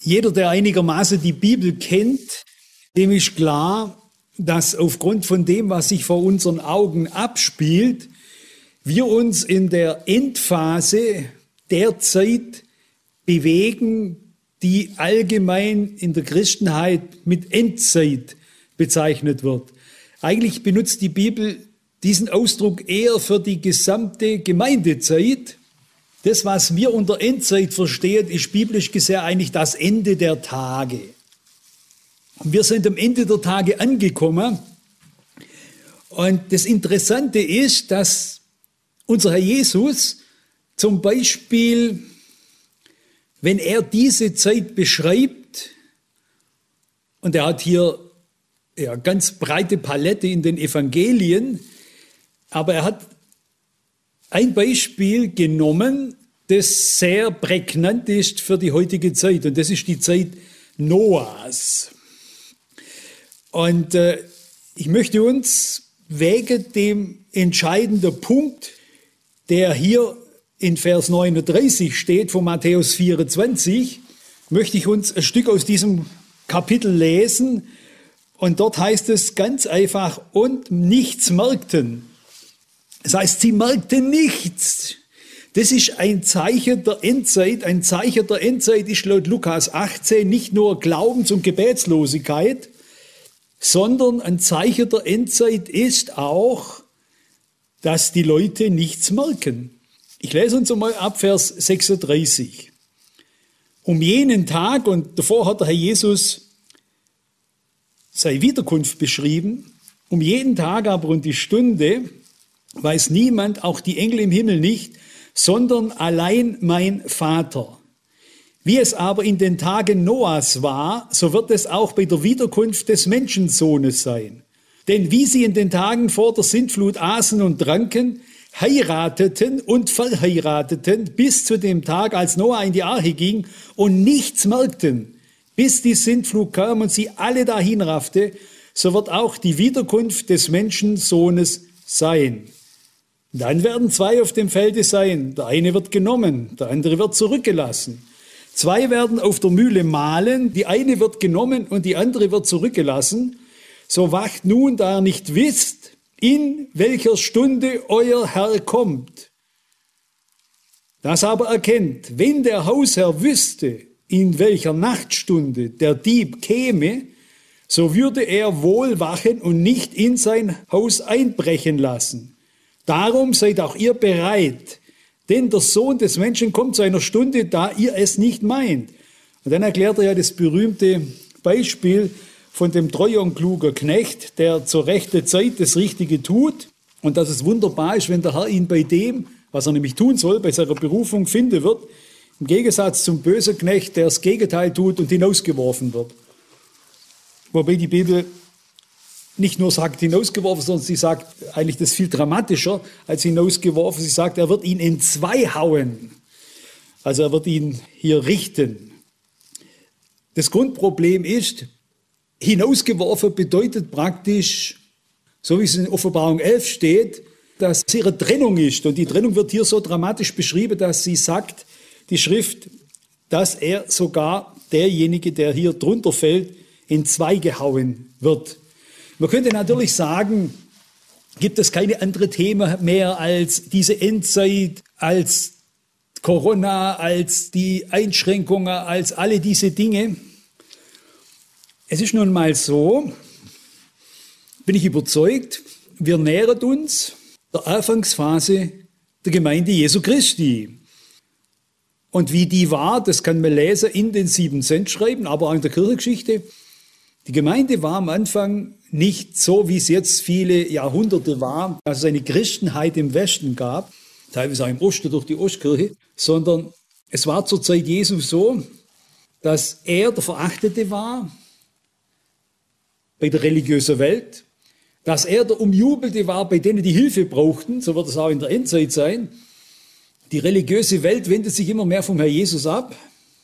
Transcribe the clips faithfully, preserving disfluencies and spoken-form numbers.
Jeder, der einigermaßen die Bibel kennt, dem ist klar, dass aufgrund von dem, was sich vor unseren Augen abspielt, wir uns in der Endphase der Zeit bewegen, die allgemein in der Christenheit mit Endzeit bezeichnet wird. Eigentlich benutzt die Bibel diesen Ausdruck eher für die gesamte Gemeindezeit. Das, was wir unter Endzeit verstehen, ist biblisch gesehen eigentlich das Ende der Tage. Wir sind am Ende der Tage angekommen. Und das Interessante ist, dass unser Herr Jesus zum Beispiel, wenn er diese Zeit beschreibt, und er hat hier ja, ganz breite Palette in den Evangelien, aber er hat ein Beispiel genommen, das sehr prägnant ist für die heutige Zeit, und das ist die Zeit Noahs. Und äh, ich möchte uns wegen dem entscheidenden Punkt, der hier in Vers neununddreißig steht von Matthäus vierundzwanzig, möchte ich uns ein Stück aus diesem Kapitel lesen. Und dort heißt es ganz einfach, und nichts merkten. Das heißt, sie merkten nichts. Das ist ein Zeichen der Endzeit. Ein Zeichen der Endzeit ist laut Lukas achtzehn nicht nur Glaubens- und Gebetslosigkeit, sondern ein Zeichen der Endzeit ist auch, dass die Leute nichts merken. Ich lese uns einmal ab Vers sechsunddreißig. Um jenen Tag, und davor hat der Herr Jesus seine Wiederkunft beschrieben, um jeden Tag aber und die Stunde weiß niemand, auch die Engel im Himmel nicht, sondern allein mein Vater. Wie es aber in den Tagen Noahs war, so wird es auch bei der Wiederkunft des Menschensohnes sein. Denn wie sie in den Tagen vor der Sintflut aßen und tranken, heirateten und verheirateten bis zu dem Tag, als Noah in die Arche ging und nichts merkten, bis die Sintflut kam und sie alle dahin raffte, so wird auch die Wiederkunft des Menschensohnes sein. Dann werden zwei auf dem Felde sein, der eine wird genommen, der andere wird zurückgelassen. Zwei werden auf der Mühle mahlen, die eine wird genommen und die andere wird zurückgelassen. So wacht nun, da ihr nicht wisst, in welcher Stunde euer Herr kommt. Das aber erkennt, wenn der Hausherr wüsste, in welcher Nachtstunde der Dieb käme, so würde er wohl wachen und nicht in sein Haus einbrechen lassen. Darum seid auch ihr bereit, denn der Sohn des Menschen kommt zu einer Stunde, da ihr es nicht meint. Und dann erklärt er ja das berühmte Beispiel von dem treuen und klugen Knecht, der zur rechten Zeit das Richtige tut und dass es wunderbar ist, wenn der Herr ihn bei dem, was er nämlich tun soll, bei seiner Berufung finden wird, im Gegensatz zum bösen Knecht, der das Gegenteil tut und hinausgeworfen wird. Wobei die Bibel nicht nur sagt hinausgeworfen, sondern sie sagt eigentlich das viel dramatischer als hinausgeworfen. Sie sagt, er wird ihn entzwei hauen. Also er wird ihn hier richten. Das Grundproblem ist, hinausgeworfen bedeutet praktisch, so wie es in Offenbarung elf steht, dass es ihre Trennung ist. Und die Trennung wird hier so dramatisch beschrieben, dass sie sagt, die Schrift, dass er sogar derjenige, der hier drunter fällt, entzwei gehauen wird. Man könnte natürlich sagen, gibt es keine andere Themen mehr als diese Endzeit, als Corona, als die Einschränkungen, als alle diese Dinge. Es ist nun mal so, bin ich überzeugt, wir nähern uns der Anfangsphase der Gemeinde Jesu Christi. Und wie die war, das kann man lesen in den sieben Sendschreiben, aber auch in der Kirchengeschichte. Die Gemeinde war am Anfang nicht so, wie es jetzt viele Jahrhunderte war, dass es eine Christenheit im Westen gab, teilweise auch im Osten durch die Ostkirche, sondern es war zur Zeit Jesu so, dass er der Verachtete war bei der religiösen Welt, dass er der Umjubelte war bei denen, die Hilfe brauchten, so wird es auch in der Endzeit sein. Die religiöse Welt wendet sich immer mehr vom Herrn Jesus ab,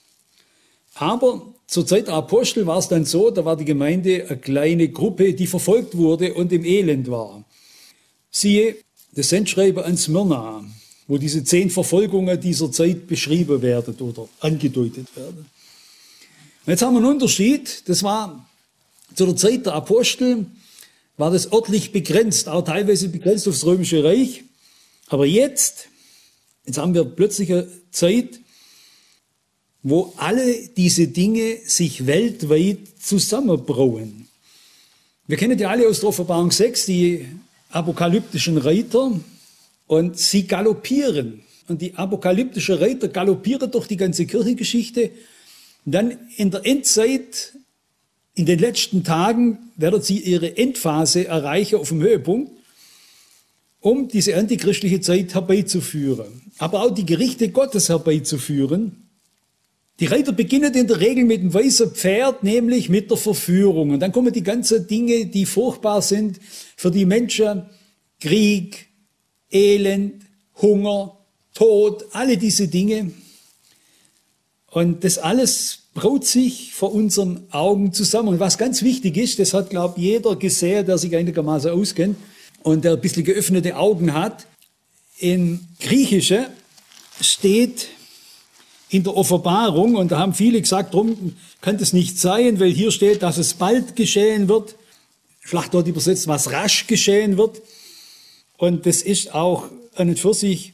aber zur Zeit der Apostel war es dann so, da war die Gemeinde eine kleine Gruppe, die verfolgt wurde und im Elend war. Siehe, das Sendschreiben an Smyrna, wo diese zehn Verfolgungen dieser Zeit beschrieben werden oder angedeutet werden. Jetzt haben wir einen Unterschied, das war zu der Zeit der Apostel, war das örtlich begrenzt, auch teilweise begrenzt aufs Römische Reich. Aber jetzt, jetzt haben wir plötzlich eine Zeit, wo alle diese Dinge sich weltweit zusammenbrauen. Wir kennen ja alle aus der Offenbarung sechs die apokalyptischen Reiter und sie galoppieren. Und die apokalyptischen Reiter galoppieren durch die ganze Kirchengeschichte. Und dann in der Endzeit, in den letzten Tagen, werden sie ihre Endphase erreichen auf dem Höhepunkt, um diese antichristliche Zeit herbeizuführen. Aber auch die Gerichte Gottes herbeizuführen. Die Reiter beginnen in der Regel mit dem weißen Pferd, nämlich mit der Verführung. Und dann kommen die ganzen Dinge, die furchtbar sind für die Menschen. Krieg, Elend, Hunger, Tod, alle diese Dinge. Und das alles braut sich vor unseren Augen zusammen. Und was ganz wichtig ist, das hat, glaube ich, jeder gesehen, der sich einigermaßen auskennt und der ein bisschen geöffnete Augen hat. Im Griechischen steht in der Offenbarung, und da haben viele gesagt, darum kann das nicht sein, weil hier steht, dass es bald geschehen wird. Schlachtwort übersetzt, was rasch geschehen wird. Und das ist auch an und für sich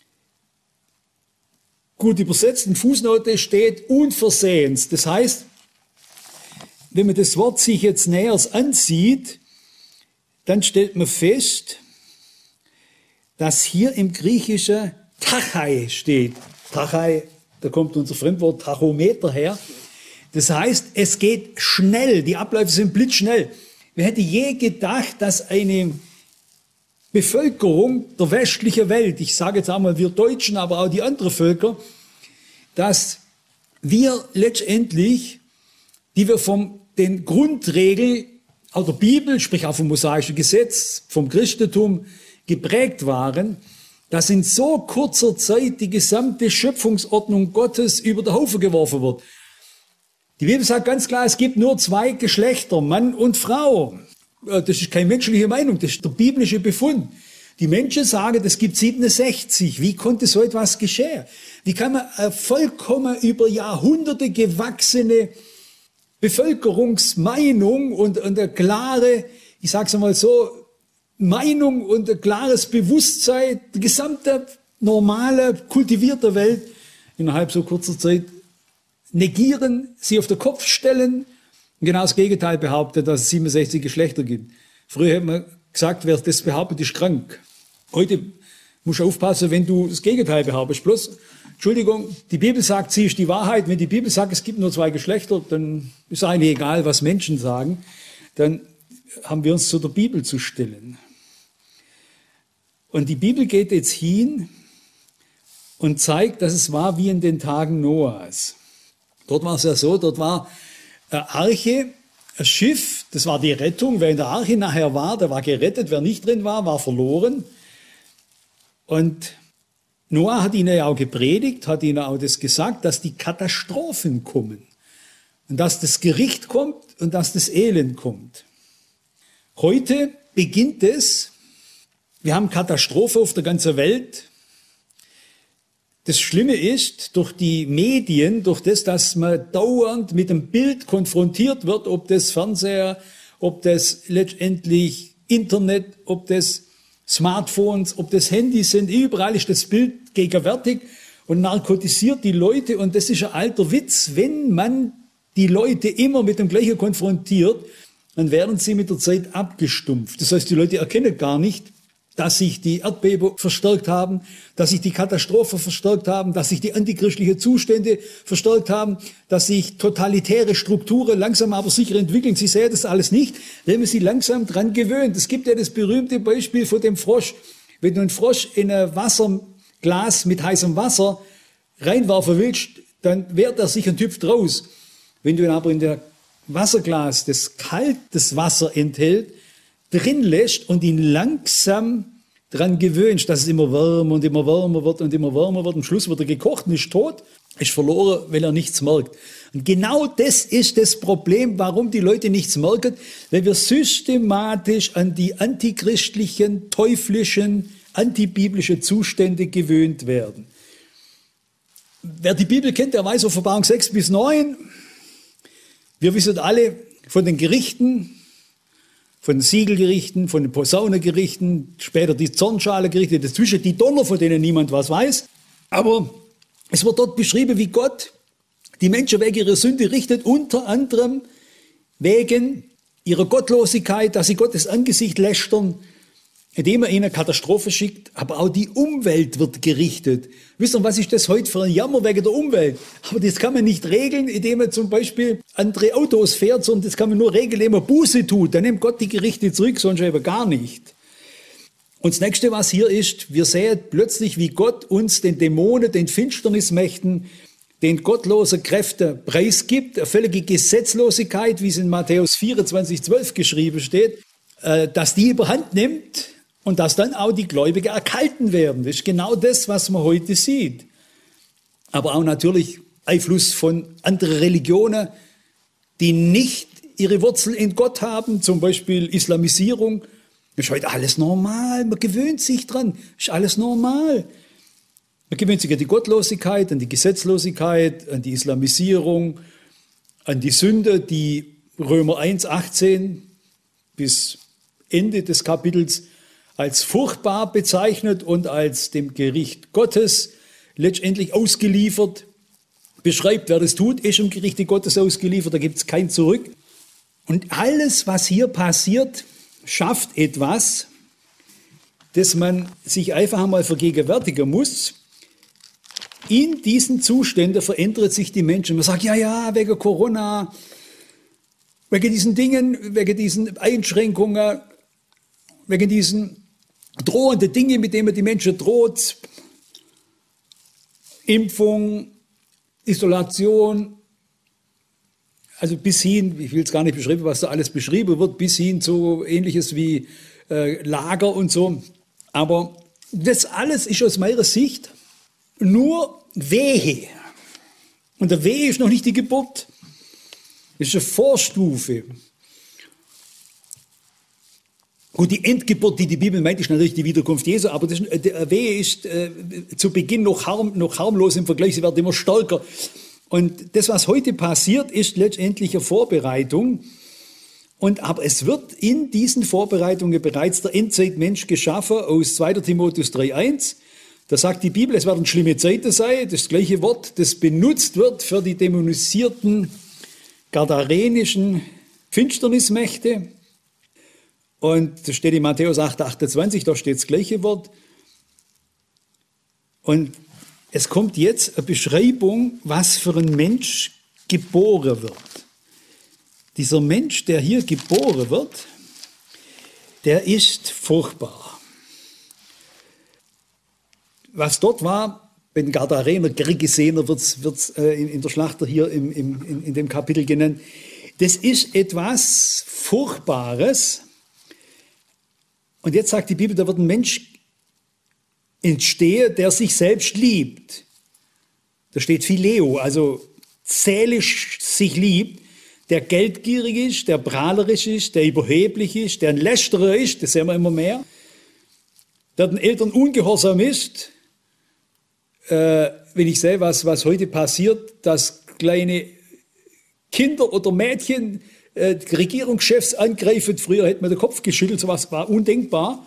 gut übersetzt. In Fußnote steht unversehens. Das heißt, wenn man das Wort sich jetzt näher ansieht, dann stellt man fest, dass hier im Griechischen Tachai steht. Tachai, da kommt unser Fremdwort Tachometer her. Das heißt, es geht schnell, die Abläufe sind blitzschnell. Wer hätte je gedacht, dass eine Bevölkerung der westlichen Welt, ich sage jetzt einmal wir Deutschen, aber auch die anderen Völker, dass wir letztendlich, die wir von den Grundregeln auch der Bibel, sprich auch vom mosaischen Gesetz, vom Christentum geprägt waren, dass in so kurzer Zeit die gesamte Schöpfungsordnung Gottes über den Haufen geworfen wird. Die Bibel sagt ganz klar, es gibt nur zwei Geschlechter, Mann und Frau. Das ist keine menschliche Meinung, das ist der biblische Befund. Die Menschen sagen, es gibt siebenundsechzig. Wie konnte so etwas geschehen? Wie kann man eine vollkommen über Jahrhunderte gewachsene Bevölkerungsmeinung und, und eine klare, ich sage es mal so, Meinung und ein klares Bewusstsein der gesamten normale, kultivierte Welt innerhalb so kurzer Zeit negieren, sie auf den Kopf stellen und genau das Gegenteil behaupten, dass es siebenundsechzig Geschlechter gibt. Früher hat man gesagt, wer das behauptet, ist krank. Heute musst du aufpassen, wenn du das Gegenteil behauptest. Bloß, Entschuldigung, die Bibel sagt, sie ist die Wahrheit. Wenn die Bibel sagt, es gibt nur zwei Geschlechter, dann ist eigentlich egal, was Menschen sagen. Dann haben wir uns zu der Bibel zu stellen. Und die Bibel geht jetzt hin und zeigt, dass es war wie in den Tagen Noahs. Dort war es ja so, dort war eine Arche, ein Schiff, das war die Rettung. Wer in der Arche nachher war, der war gerettet. Wer nicht drin war, war verloren. Und Noah hat ihnen ja auch gepredigt, hat ihnen auch das gesagt, dass die Katastrophen kommen. Und dass das Gericht kommt und dass das Elend kommt. Heute beginnt es. Wir haben Katastrophe auf der ganzen Welt. Das Schlimme ist, durch die Medien, durch das, dass man dauernd mit dem Bild konfrontiert wird, ob das Fernseher, ob das letztendlich Internet, ob das Smartphones, ob das Handys sind, überall ist das Bild gegenwärtig und narkotisiert die Leute. Und das ist ein alter Witz. Wenn man die Leute immer mit dem Gleichen konfrontiert, dann werden sie mit der Zeit abgestumpft. Das heißt, die Leute erkennen gar nicht, dass sich die Erdbeben verstärkt haben, dass sich die Katastrophen verstärkt haben, dass sich die antichristlichen Zustände verstärkt haben, dass sich totalitäre Strukturen langsam aber sicher entwickeln. Sie sehen das alles nicht, wenn man sie langsam dran gewöhnt. Es gibt ja das berühmte Beispiel von dem Frosch. Wenn du einen Frosch in ein Wasserglas mit heißem Wasser reinwerfen willst, dann wehrt er sich und hüpft raus. Wenn du ihn aber in der Wasserglas, das kaltes Wasser enthält, drin lässt und ihn langsam dran gewöhnst, dass es immer wärmer und immer wärmer wird und immer wärmer wird. Am Schluss wird er gekocht und ist tot, ist verloren, weil er nichts merkt. Und genau das ist das Problem, warum die Leute nichts merken, weil wir systematisch an die antichristlichen, teuflischen, antibiblischen Zustände gewöhnt werden. Wer die Bibel kennt, der weiß, Offenbarung sechs bis neun, Wir wissen alle von den Gerichten, von den Siegelgerichten, von den Posaunengerichten, später die Zornschalegerichte, dazwischen die Donner, von denen niemand was weiß. Aber es wird dort beschrieben, wie Gott die Menschen wegen ihrer Sünde richtet, unter anderem wegen ihrer Gottlosigkeit, dass sie Gottes Angesicht lästern, indem er ihnen Katastrophe schickt, aber auch die Umwelt wird gerichtet. Wisst ihr, was ist das heute für ein Jammer wegen der Umwelt? Aber das kann man nicht regeln, indem man zum Beispiel andere Autos fährt, sondern das kann man nur regeln, indem man Buße tut. Dann nimmt Gott die Gerichte zurück, sonst eben gar nicht. Und das Nächste, was hier ist, wir sehen plötzlich, wie Gott uns den Dämonen, den Finsternismächten, den gottlosen Kräften preisgibt, eine völlige Gesetzlosigkeit, wie es in Matthäus vierundzwanzig, zwölf geschrieben steht, dass die überhand nimmt und dass dann auch die Gläubigen erkalten werden. Das ist genau das, was man heute sieht. Aber auch natürlich Einfluss von anderen Religionen, die nicht ihre Wurzel in Gott haben, zum Beispiel Islamisierung. Das ist heute alles normal, man gewöhnt sich dran, das ist alles normal. Man gewöhnt sich an die Gottlosigkeit, an die Gesetzlosigkeit, an die Islamisierung, an die Sünde, die Römer eins, achtzehn bis Ende des Kapitels als furchtbar bezeichnet und als dem Gericht Gottes letztendlich ausgeliefert beschreibt. Wer das tut, ist im Gerichte Gottes ausgeliefert, da gibt es kein Zurück. Und alles, was hier passiert, schafft etwas, das man sich einfach einmal vergegenwärtigen muss. In diesen Zuständen verändert sich die Menschen. Man sagt, ja, ja, wegen Corona, wegen diesen Dingen, wegen diesen Einschränkungen, wegen diesen drohenden Dingen, mit denen man die Menschen droht, Impfung, Isolation, also bis hin, ich will es gar nicht beschreiben, was da alles beschrieben wird, bis hin zu Ähnliches wie äh, Lager und so. Aber das alles ist aus meiner Sicht nur Wehe. Und der Wehe ist noch nicht die Geburt. Das ist eine Vorstufe. Gut, die Endgeburt, die die Bibel meint, ist natürlich die Wiederkunft Jesu, aber das, der Wehe ist äh, zu Beginn noch, harm, noch harmlos im Vergleich, sie wird immer stärker. Und das, was heute passiert, ist letztendlich eine Vorbereitung. Und, aber es wird in diesen Vorbereitungen bereits der Endzeitmensch geschaffen, aus zweiter Timotheus drei eins. Da sagt die Bibel, es werden schlimme Zeiten sein, das gleiche Wort, das benutzt wird für die dämonisierten gadarenischen Finsternismächte. Und das steht in Matthäus acht, achtundzwanzig, da steht das gleiche Wort. Und es kommt jetzt eine Beschreibung, was für ein Mensch geboren wird. Dieser Mensch, der hier geboren wird, der ist furchtbar. Was dort war, bei den Gadarener, Gergesener wird es äh, in, in der Schlachter hier im, im, in, in dem Kapitel genannt, das ist etwas Furchtbares. Und jetzt sagt die Bibel, da wird ein Mensch entstehen, der sich selbst liebt. Da steht Phileo, also zählisch sich liebt, der geldgierig ist, der prahlerisch ist, der überheblich ist, der ein Lästerer ist, das sehen wir immer mehr, der den Eltern ungehorsam ist. Äh, wenn ich sehe, was, was heute passiert, dass kleine Kinder oder Mädchen äh, Regierungschefs angreifen, früher hätte man den Kopf geschüttelt, sowas war undenkbar.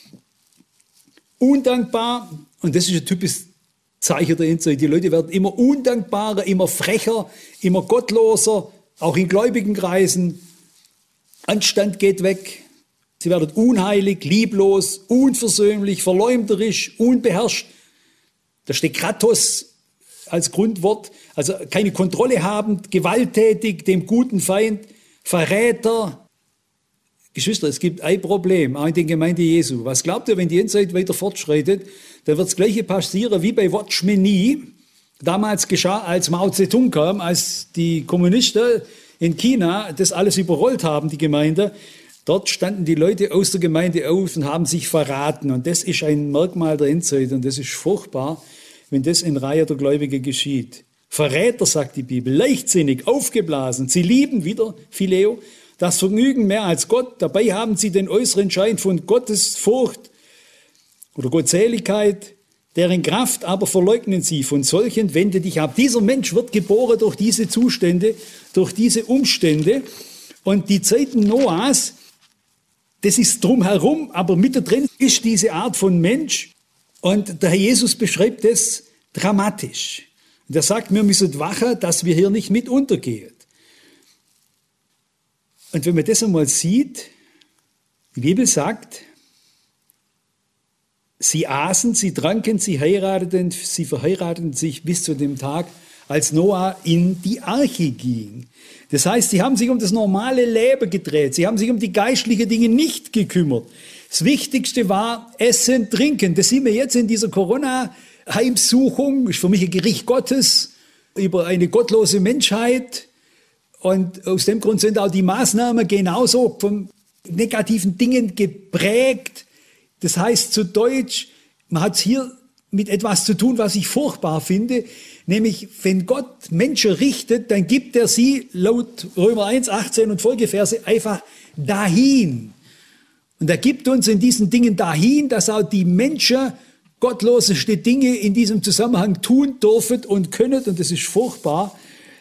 Undankbar, und das ist ein typisches Zeichen der Endzeit. Die Leute werden immer undankbarer, immer frecher, immer gottloser, auch in gläubigen Kreisen. Anstand geht weg. Sie werden unheilig, lieblos, unversöhnlich, verleumderisch, unbeherrscht. Da steht Kratos als Grundwort, also keine Kontrolle habend, gewalttätig, dem guten Feind, Verräter. Geschwister, es gibt ein Problem, auch in der Gemeinde Jesu. Was glaubt ihr, wenn die Endzeit weiter fortschreitet? Dann wird das Gleiche passieren wie bei Watchman Nee. Damals geschah, als Mao Zedong kam, als die Kommunisten in China das alles überrollt haben, die Gemeinde. Dort standen die Leute aus der Gemeinde auf und haben sich verraten. Und das ist ein Merkmal der Endzeit. Und das ist furchtbar, wenn das in Reihe der Gläubigen geschieht. Verräter, sagt die Bibel, leichtsinnig, aufgeblasen. Sie lieben, wieder Phileo, das Vergnügen mehr als Gott. Dabei haben sie den äußeren Schein von Gottesfurcht oder Gottseligkeit. deren Kraft aber verleugnen sie. Von solchen wende dich ab. Dieser Mensch wird geboren durch diese Zustände, durch diese Umstände. Und die Zeiten Noahs, das ist drumherum, aber mittendrin ist diese Art von Mensch. Und der Herr Jesus beschreibt das dramatisch. Und er sagt, wir müssen wachen, dass wir hier nicht mit untergehen. Und wenn man das einmal sieht, die Bibel sagt, sie aßen, sie tranken, sie heirateten, sie verheirateten sich bis zu dem Tag, als Noah in die Arche ging. Das heißt, sie haben sich um das normale Leben gedreht. Sie haben sich um die geistlichen Dinge nicht gekümmert. Das Wichtigste war Essen, Trinken. Das sehen wir jetzt in dieser Corona-Heimsuchung. Das ist für mich ein Gericht Gottes über eine gottlose Menschheit. Und aus dem Grund sind auch die Maßnahmen genauso von negativen Dingen geprägt. Das heißt zu Deutsch, man hat es hier mit etwas zu tun, was ich furchtbar finde, nämlich wenn Gott Menschen richtet, dann gibt er sie laut Römer eins, achtzehn und Folgeverse einfach dahin. Und er gibt uns in diesen Dingen dahin, dass auch die Menschen gottloseste Dinge in diesem Zusammenhang tun dürfen und können, und das ist furchtbar.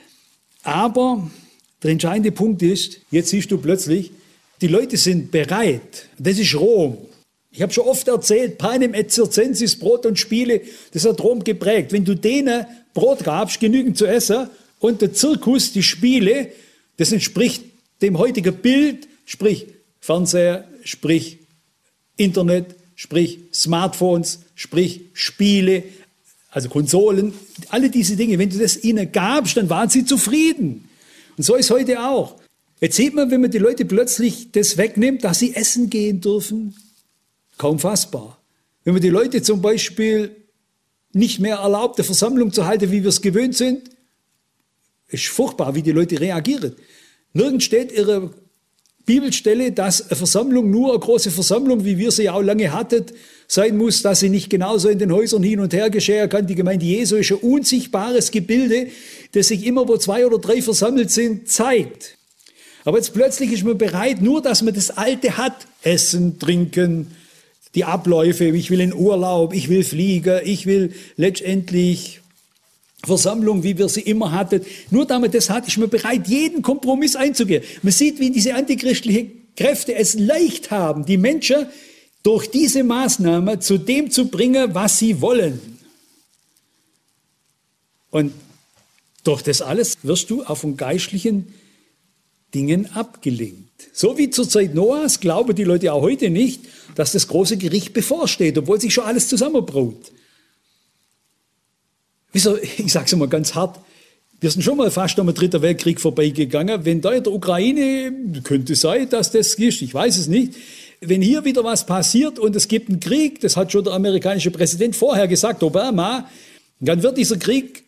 Aber der entscheidende Punkt ist, jetzt siehst du plötzlich, die Leute sind bereit. Das ist Rom. Ich habe schon oft erzählt, panem et circensis, Brot und Spiele, das hat Rom geprägt. Wenn du denen Brot gabst, genügend zu essen, und der Zirkus, die Spiele, das entspricht dem heutigen Bild, sprich Fernseher, sprich Internet, sprich Smartphones, sprich Spiele, also Konsolen, alle diese Dinge. Wenn du das ihnen gabst, dann waren sie zufrieden. Und so ist heute auch. Jetzt sieht man, wenn man die Leute plötzlich das wegnimmt, dass sie essen gehen dürfen, kaum fassbar. Wenn man die Leute zum Beispiel nicht mehr erlaubt, eine Versammlung zu halten, wie wir es gewöhnt sind, ist furchtbar, wie die Leute reagieren. Nirgends steht ihre Bibelstelle, dass eine Versammlung nur eine große Versammlung, wie wir sie ja auch lange hatten, sein muss, dass sie nicht genauso in den Häusern hin und her geschehen kann. Die Gemeinde Jesu ist ein unsichtbares Gebilde, das sich immer, wo zwei oder drei versammelt sind, zeigt. Aber jetzt plötzlich ist man bereit, nur dass man das Alte hat, Essen, Trinken, die Abläufe, ich will in Urlaub, ich will fliegen, ich will letztendlich Versammlung, wie wir sie immer hatten. Nur damit das hat, ist man bereit, jeden Kompromiss einzugehen. Man sieht, wie diese antichristlichen Kräfte es leicht haben, die Menschen durch diese Maßnahme zu dem zu bringen, was sie wollen. Und durch das alles wirst du auch von geistlichen Dingen abgelenkt. So wie zur Zeit Noahs glauben die Leute auch heute nicht, dass das große Gericht bevorsteht, obwohl sich schon alles zusammenbraut. Wieso, ich sage es mal ganz hart, wir sind schon mal fast am Dritten Weltkrieg vorbeigegangen. Wenn da in der Ukraine, könnte sein, dass das ist, ich weiß es nicht, wenn hier wieder was passiert und es gibt einen Krieg, das hat schon der amerikanische Präsident vorher gesagt, Obama, dann wird dieser Krieg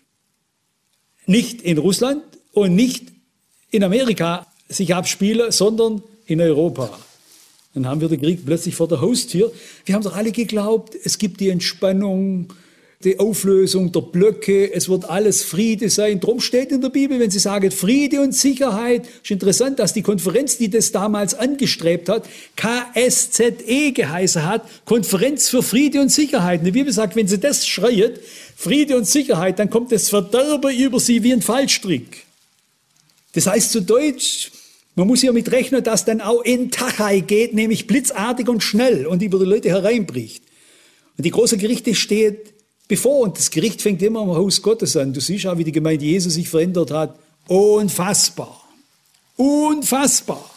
nicht in Russland und nicht in Amerika sich abspielen, sondern in Europa. Dann haben wir den Krieg plötzlich vor der Haustür. Wir haben doch alle geglaubt, es gibt die Entspannung, die Auflösung der Blöcke, es wird alles Friede sein. Drum steht in der Bibel, wenn sie sagen Friede und Sicherheit, ist interessant, dass die Konferenz, die das damals angestrebt hat, K S Z E geheißen hat, Konferenz für Friede und Sicherheit. Und die Bibel sagt, wenn sie das schreit, Friede und Sicherheit, dann kommt das Verderben über sie wie ein Fallstrick. Das heißt zu Deutsch, man muss hier mit rechnen, dass dann auch in Tachai geht, nämlich blitzartig und schnell und über die Leute hereinbricht. Und die große Gerichte steht bevor und das Gericht fängt immer am Haus Gottes an. Du siehst auch, wie die Gemeinde Jesu sich verändert hat. Unfassbar. Unfassbar.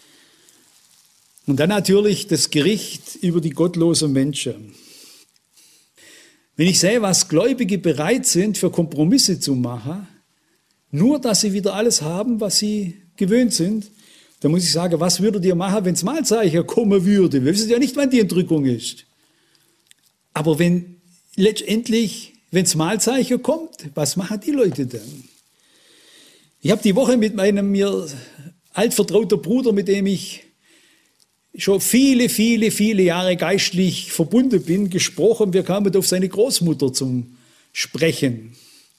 Und dann natürlich das Gericht über die gottlosen Menschen. Wenn ich sehe, was Gläubige bereit sind, für Kompromisse zu machen, nur dass sie wieder alles haben, was sie gewöhnt sind, dann muss ich sagen, was würdet ihr machen, wenn das Mahlzeichen kommen würde? Wir wissen ja nicht, wann die Entrückung ist. Aber wenn letztendlich, wenn das Mahlzeichen kommt, was machen die Leute dann? Ich habe die Woche mit meinem mir altvertrauter Bruder, mit dem ich schon viele, viele, viele Jahre geistlich verbunden bin, gesprochen. Wir kamen auf seine Großmutter zum Sprechen.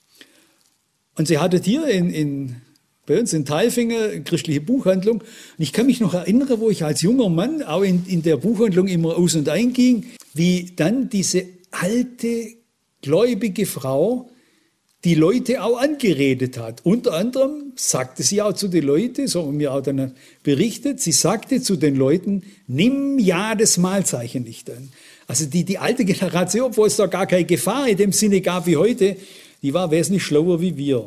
Und sie hatte hier in, in, bei uns in Tailfingen eine christliche Buchhandlung. Und ich kann mich noch erinnern, wo ich als junger Mann auch in, in der Buchhandlung immer aus und ein ging, wie dann diese alte gläubige Frau die Leute auch angeredet hat. Unter anderem sagte sie auch zu den Leuten, so haben wir auch dann berichtet, sie sagte zu den Leuten, nimm ja das Mahlzeichen nicht an. Also die, die alte Generation, wo es da gar keine Gefahr in dem Sinne gab wie heute, die war wesentlich schlauer wie wir.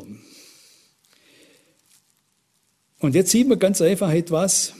Und jetzt sieht man ganz einfach etwas,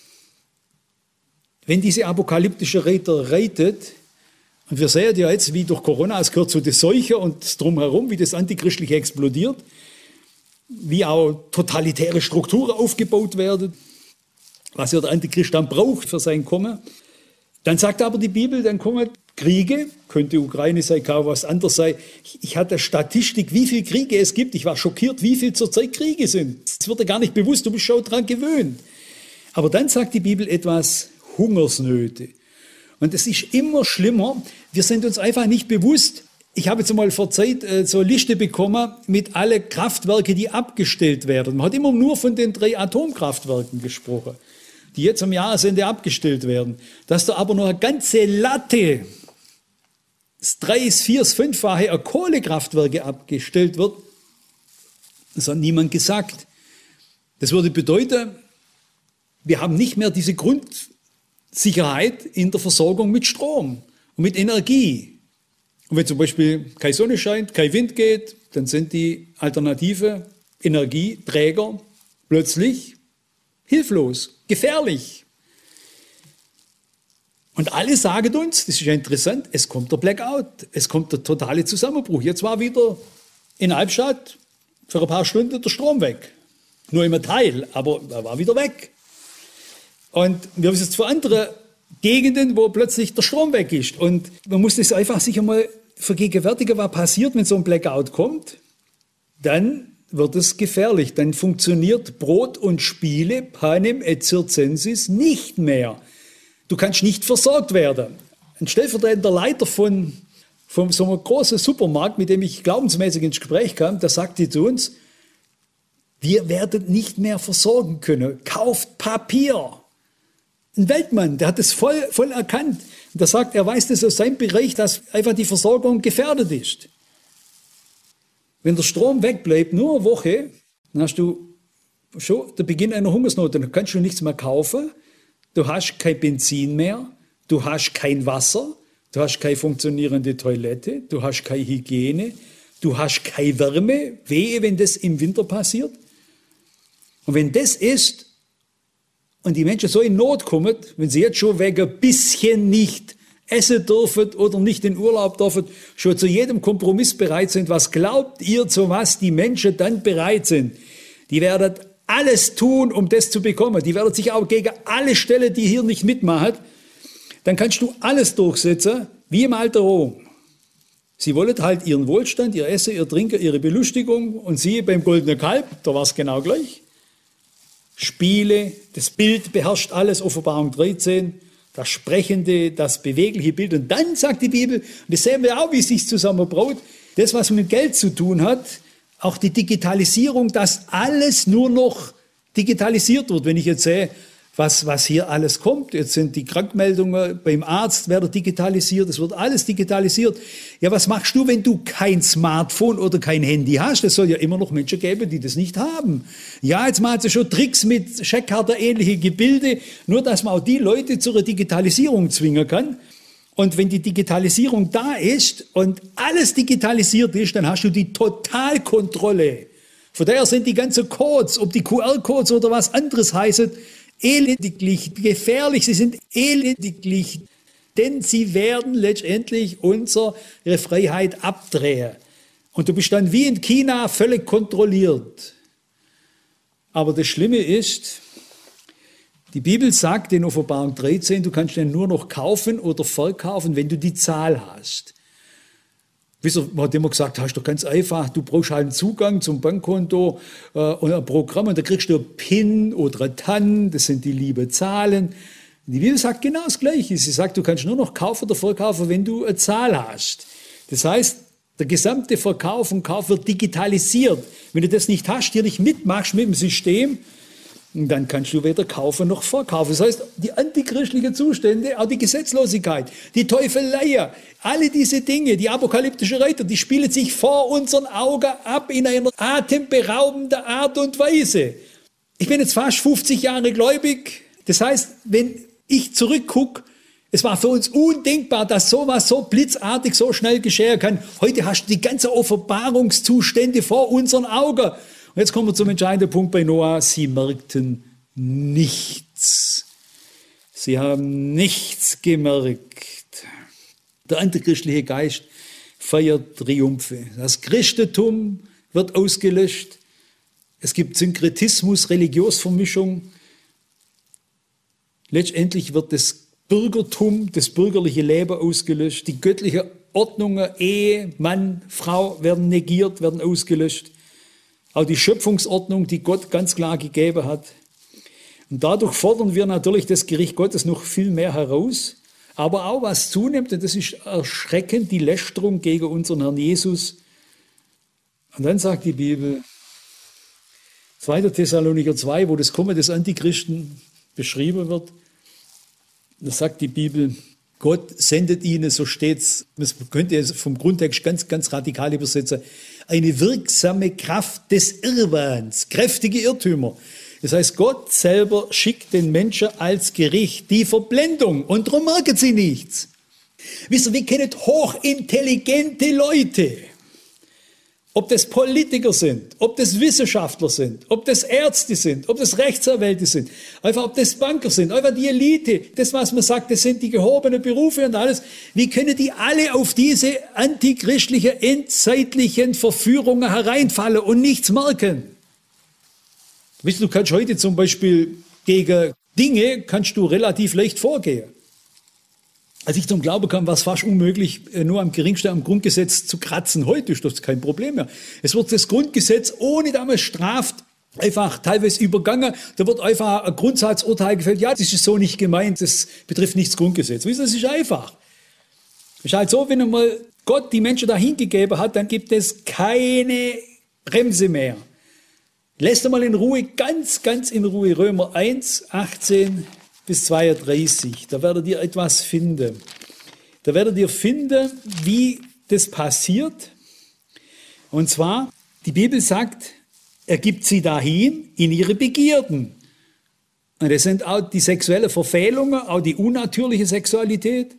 wenn diese apokalyptische Reiter reitet, und wir sehen ja jetzt, wie durch Corona, es gehört zu den Seuchen und drumherum, wie das Antichristliche explodiert, wie auch totalitäre Strukturen aufgebaut werden, was ja der Antichrist dann braucht für sein Kommen. Dann sagt aber die Bibel, dann kommen Kriege, könnte Ukraine sein, kann was anderes sein. Ich hatte Statistik, wie viele Kriege es gibt. Ich war schockiert, wie viel zurzeit Kriege sind. Das wird dir gar nicht bewusst, du bist schon daran gewöhnt. Aber dann sagt die Bibel etwas, Hungersnöte. Und es ist immer schlimmer. Wir sind uns einfach nicht bewusst. Ich habe jetzt mal vor Zeit äh, so eine Liste bekommen mit allen Kraftwerken, die abgestellt werden. Man hat immer nur von den drei Atomkraftwerken gesprochen, die jetzt am Jahresende abgestellt werden. Dass da aber noch eine ganze Latte, das drei, das vier, das fünffache an Kohlekraftwerke abgestellt wird, das hat niemand gesagt. Das würde bedeuten, wir haben nicht mehr diese Grundsicherheit in der Versorgung mit Strom und mit Energie. Und wenn zum Beispiel keine Sonne scheint, kein Wind geht, dann sind die alternative Energieträger plötzlich hilflos, gefährlich. Und alle sagen uns, das ist ja interessant, es kommt der Blackout, es kommt der totale Zusammenbruch. Jetzt war wieder in Albstadt für ein paar Stunden der Strom weg. Nur immer Teil, aber er war wieder weg. Und wir haben es jetzt für andere Gegenden, wo plötzlich der Strom weg ist. Und man muss das einfach sich einmal vergegenwärtigen, was passiert, wenn so ein Blackout kommt. Dann wird es gefährlich. Dann funktioniert Brot und Spiele, panem et circensis, nicht mehr. Du kannst nicht versorgt werden. Ein stellvertretender Leiter von, von so einem großen Supermarkt, mit dem ich glaubensmäßig ins Gespräch kam, der sagte zu uns, wir werden nicht mehr versorgen können. Kauft Papier. Ein Weltmann, der hat es voll, voll erkannt. Und der sagt, er weiß das aus seinem Bereich, dass einfach die Versorgung gefährdet ist. Wenn der Strom wegbleibt, nur eine Woche, dann hast du schon den Beginn einer Hungersnot. Dann kannst du nichts mehr kaufen, du hast kein Benzin mehr, du hast kein Wasser, du hast keine funktionierende Toilette, du hast keine Hygiene, du hast keine Wärme, wehe, wenn das im Winter passiert. Und wenn das ist, und die Menschen so in Not kommen, wenn sie jetzt schon wegen ein bisschen nicht essen dürfen oder nicht in Urlaub dürfen, schon zu jedem Kompromiss bereit sind, was glaubt ihr, zu was die Menschen dann bereit sind? Die werden alles tun, um das zu bekommen. Die werden sich auch gegen alle stellen, die hier nicht mitmachen. Dann kannst du alles durchsetzen, wie im alten Rom. Sie wollen halt ihren Wohlstand, ihr Essen, ihr Trinken, ihre Belustigung. Und siehe beim Goldenen Kalb, da war es genau gleich. Spiele, das Bild beherrscht alles, Offenbarung dreizehn, das sprechende, das bewegliche Bild. Und dann sagt die Bibel, und das sehen wir auch, wie es sich zusammenbraut, das, was mit Geld zu tun hat, auch die Digitalisierung, dass alles nur noch digitalisiert wird. Wenn ich jetzt sehe, was, was hier alles kommt, jetzt sind die Krankmeldungen beim Arzt, werden digitalisiert, es wird alles digitalisiert. Ja, was machst du, wenn du kein Smartphone oder kein Handy hast? Es soll ja immer noch Menschen geben, die das nicht haben. Ja, jetzt machen sie schon Tricks mit Scheckkarte, ähnliche Gebilde, nur dass man auch die Leute zur Digitalisierung zwingen kann. Und wenn die Digitalisierung da ist und alles digitalisiert ist, dann hast du die Totalkontrolle. Von daher sind die ganzen Codes, ob die Q R-Codes oder was anderes heißen, elendiglich, gefährlich, sie sind elendiglich, denn sie werden letztendlich unsere Freiheit abdrehen. Und du bist dann wie in China völlig kontrolliert. Aber das Schlimme ist, die Bibel sagt in Offenbarung dreizehn, du kannst den nur noch kaufen oder verkaufen, wenn du die Zahl hast. Wisst ihr, man hat immer gesagt, hast du ganz einfach, du brauchst halt einen Zugang zum Bankkonto äh, und ein Programm und da kriegst du ein PIN oder ein T A N, das sind die lieben Zahlen. Die Bibel sagt genau das Gleiche. Sie sagt, du kannst nur noch kaufen oder verkaufen, wenn du eine Zahl hast. Das heißt, der gesamte Verkauf und Kauf wird digitalisiert. Wenn du das nicht hast, hier nicht mitmachst mit dem System, Und dann kannst du weder kaufen noch verkaufen. Das heißt, die antichristlichen Zustände, auch die Gesetzlosigkeit, die Teufelei, alle diese Dinge, die apokalyptischen Reiter, die spielen sich vor unseren Augen ab in einer atemberaubenden Art und Weise. Ich bin jetzt fast fünfzig Jahre gläubig. Das heißt, wenn ich zurückgucke, es war für uns undenkbar, dass sowas so blitzartig, so schnell geschehen kann. Heute hast du die ganzen Offenbarungszustände vor unseren Augen. Und jetzt kommen wir zum entscheidenden Punkt bei Noah. Sie merkten nichts. Sie haben nichts gemerkt. Der antichristliche Geist feiert Triumphe. Das Christentum wird ausgelöscht. Es gibt Synkretismus, Religionsvermischung. Letztendlich wird das Bürgertum, das bürgerliche Leben ausgelöscht. Die göttlichen Ordnungen, Ehe, Mann, Frau werden negiert, werden ausgelöscht. Auch die Schöpfungsordnung, die Gott ganz klar gegeben hat. Und dadurch fordern wir natürlich das Gericht Gottes noch viel mehr heraus. Aber auch was zunimmt, und das ist erschreckend, die Lästerung gegen unseren Herrn Jesus. Und dann sagt die Bibel, zweiter Thessalonicher zwei, wo das Kommen des Antichristen beschrieben wird, da sagt die Bibel, Gott sendet ihnen, so steht's, das könnte es vom Grundtext ganz, ganz radikal übersetzen, eine wirksame Kraft des Irrwahns, kräftige Irrtümer. Das heißt, Gott selber schickt den Menschen als Gericht die Verblendung und darum merken sie nichts. Wisst ihr, wir kennen hochintelligente Leute. Ob das Politiker sind, ob das Wissenschaftler sind, ob das Ärzte sind, ob das Rechtsanwälte sind, einfach ob das Banker sind, einfach die Elite, das, was man sagt, das sind die gehobenen Berufe und alles. Wie können die alle auf diese antichristlichen, endzeitlichen Verführungen hereinfallen und nichts merken? Wisst ihr, du kannst heute zum Beispiel gegen Dinge, kannst du relativ leicht vorgehen. Als ich zum Glauben kam, war es fast unmöglich, nur am geringsten am Grundgesetz zu kratzen. Heute ist das kein Problem mehr. Es wird das Grundgesetz, ohne dass man straft, einfach teilweise übergangen. Da wird einfach ein Grundsatzurteil gefällt. Ja, das ist so nicht gemeint, das betrifft nicht das Grundgesetz. Wisst ihr, das ist einfach. Es ist halt so, wenn einmal Gott die Menschen dahin gegeben hat, dann gibt es keine Bremse mehr. Lässt einmal in Ruhe, ganz, ganz in Ruhe, Römer eins, achtzehn bis zweiunddreißig. Da werdet ihr etwas finden. Da werdet ihr finden, wie das passiert. Und zwar, die Bibel sagt, er gibt sie dahin in ihre Begierden. Und das sind auch die sexuellen Verfehlungen, auch die unnatürliche Sexualität.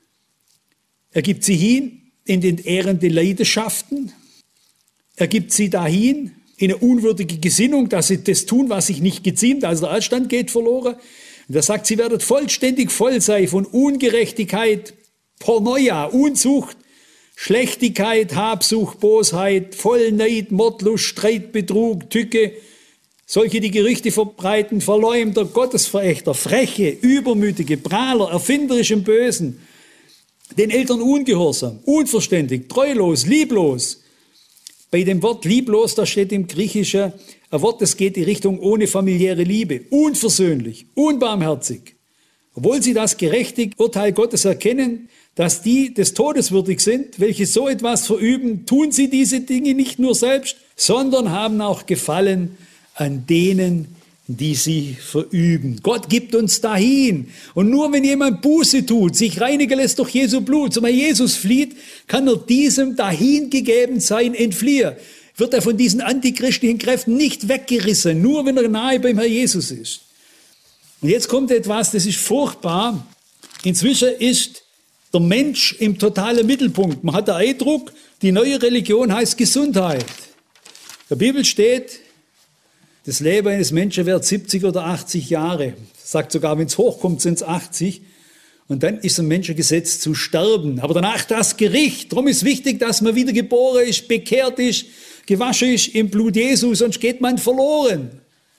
Er gibt sie hin in den ehrenden Leidenschaften. Er gibt sie dahin in eine unwürdige Gesinnung, dass sie das tun, was sich nicht geziemt, also der Anstand geht verloren. Und er sagt, sie werdet vollständig voll sein von Ungerechtigkeit, Porneia, Unzucht, Schlechtigkeit, Habsucht, Bosheit, Vollneid, Mordlust, Streit, Betrug, Tücke, solche, die Gerüchte verbreiten, Verleumder, Gottesverächter, Freche, Übermütige, Prahler, erfinderisch im Bösen, den Eltern ungehorsam, unverständig, treulos, lieblos. Bei dem Wort lieblos, da steht im Griechischen ein Wort, das geht in Richtung ohne familiäre Liebe, unversöhnlich, unbarmherzig. Obwohl sie das gerechte Urteil Gottes erkennen, dass die des Todes würdig sind, welche so etwas verüben, tun sie diese Dinge nicht nur selbst, sondern haben auch Gefallen an denen, die sie verüben. Gott gibt uns dahin. Und nur wenn jemand Buße tut, sich reinigen lässt durch Jesu Blut, zum Herrn Jesus flieht, kann er diesem dahingegeben sein entfliehen. Wird er von diesen antichristlichen Kräften nicht weggerissen, nur wenn er nahe beim Herrn Jesus ist. Und jetzt kommt etwas, das ist furchtbar. Inzwischen ist der Mensch im totalen Mittelpunkt. Man hat den Eindruck, die neue Religion heißt Gesundheit. In der Bibel steht, das Leben eines Menschen währt siebzig oder achtzig Jahre. Sagt sogar, wenn es hochkommt, sind es achtzig. Und dann ist ein Mensch gesetzt zu sterben. Aber danach das Gericht. Darum ist wichtig, dass man wieder geboren ist, bekehrt ist, gewaschen ist im Blut Jesu, sonst geht man verloren.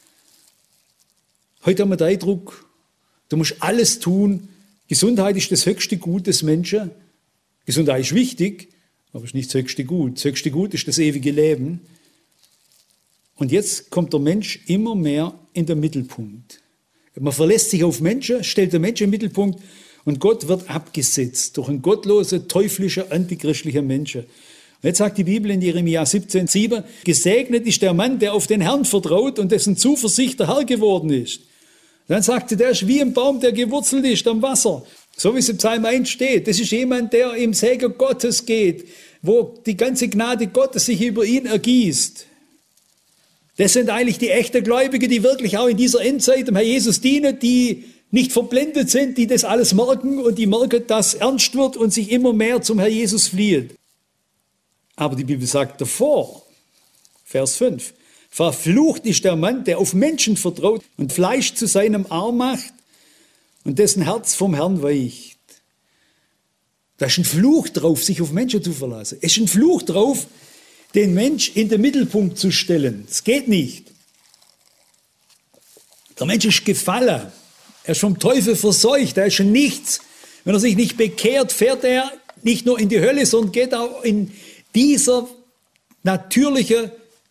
Heute haben wir den Eindruck, du musst alles tun. Gesundheit ist das höchste Gut des Menschen. Gesundheit ist wichtig, aber ist nicht das höchste Gut. Das höchste Gut ist das ewige Leben. Und jetzt kommt der Mensch immer mehr in den Mittelpunkt. Man verlässt sich auf Menschen, stellt den Menschen im Mittelpunkt und Gott wird abgesetzt durch einen gottlosen, teuflischen, antichristlichen Menschen. Jetzt sagt die Bibel in Jeremia siebzehn, sieben, gesegnet ist der Mann, der auf den Herrn vertraut und dessen Zuversicht der Herr geworden ist. Dann sagte, der ist wie ein Baum, der gewurzelt ist am Wasser. So wie es im Psalm eins steht. Das ist jemand, der im Segen Gottes geht, wo die ganze Gnade Gottes sich über ihn ergießt. Das sind eigentlich die echten Gläubigen, die wirklich auch in dieser Endzeit dem Herr Jesus dienen, die nicht verblendet sind, die das alles merken und die merken, dass ernst wird und sich immer mehr zum Herr Jesus fliehen. Aber die Bibel sagt davor, Vers fünf, verflucht ist der Mann, der auf Menschen vertraut und Fleisch zu seinem Arm macht und dessen Herz vom Herrn weicht. Da ist ein Fluch drauf, sich auf Menschen zu verlassen. Es ist ein Fluch drauf, den Mensch in den Mittelpunkt zu stellen. Es geht nicht. Der Mensch ist gefallen. Er ist vom Teufel verseucht. Er ist schon nichts. Wenn er sich nicht bekehrt, fährt er nicht nur in die Hölle, sondern geht auch in dieser natürlichen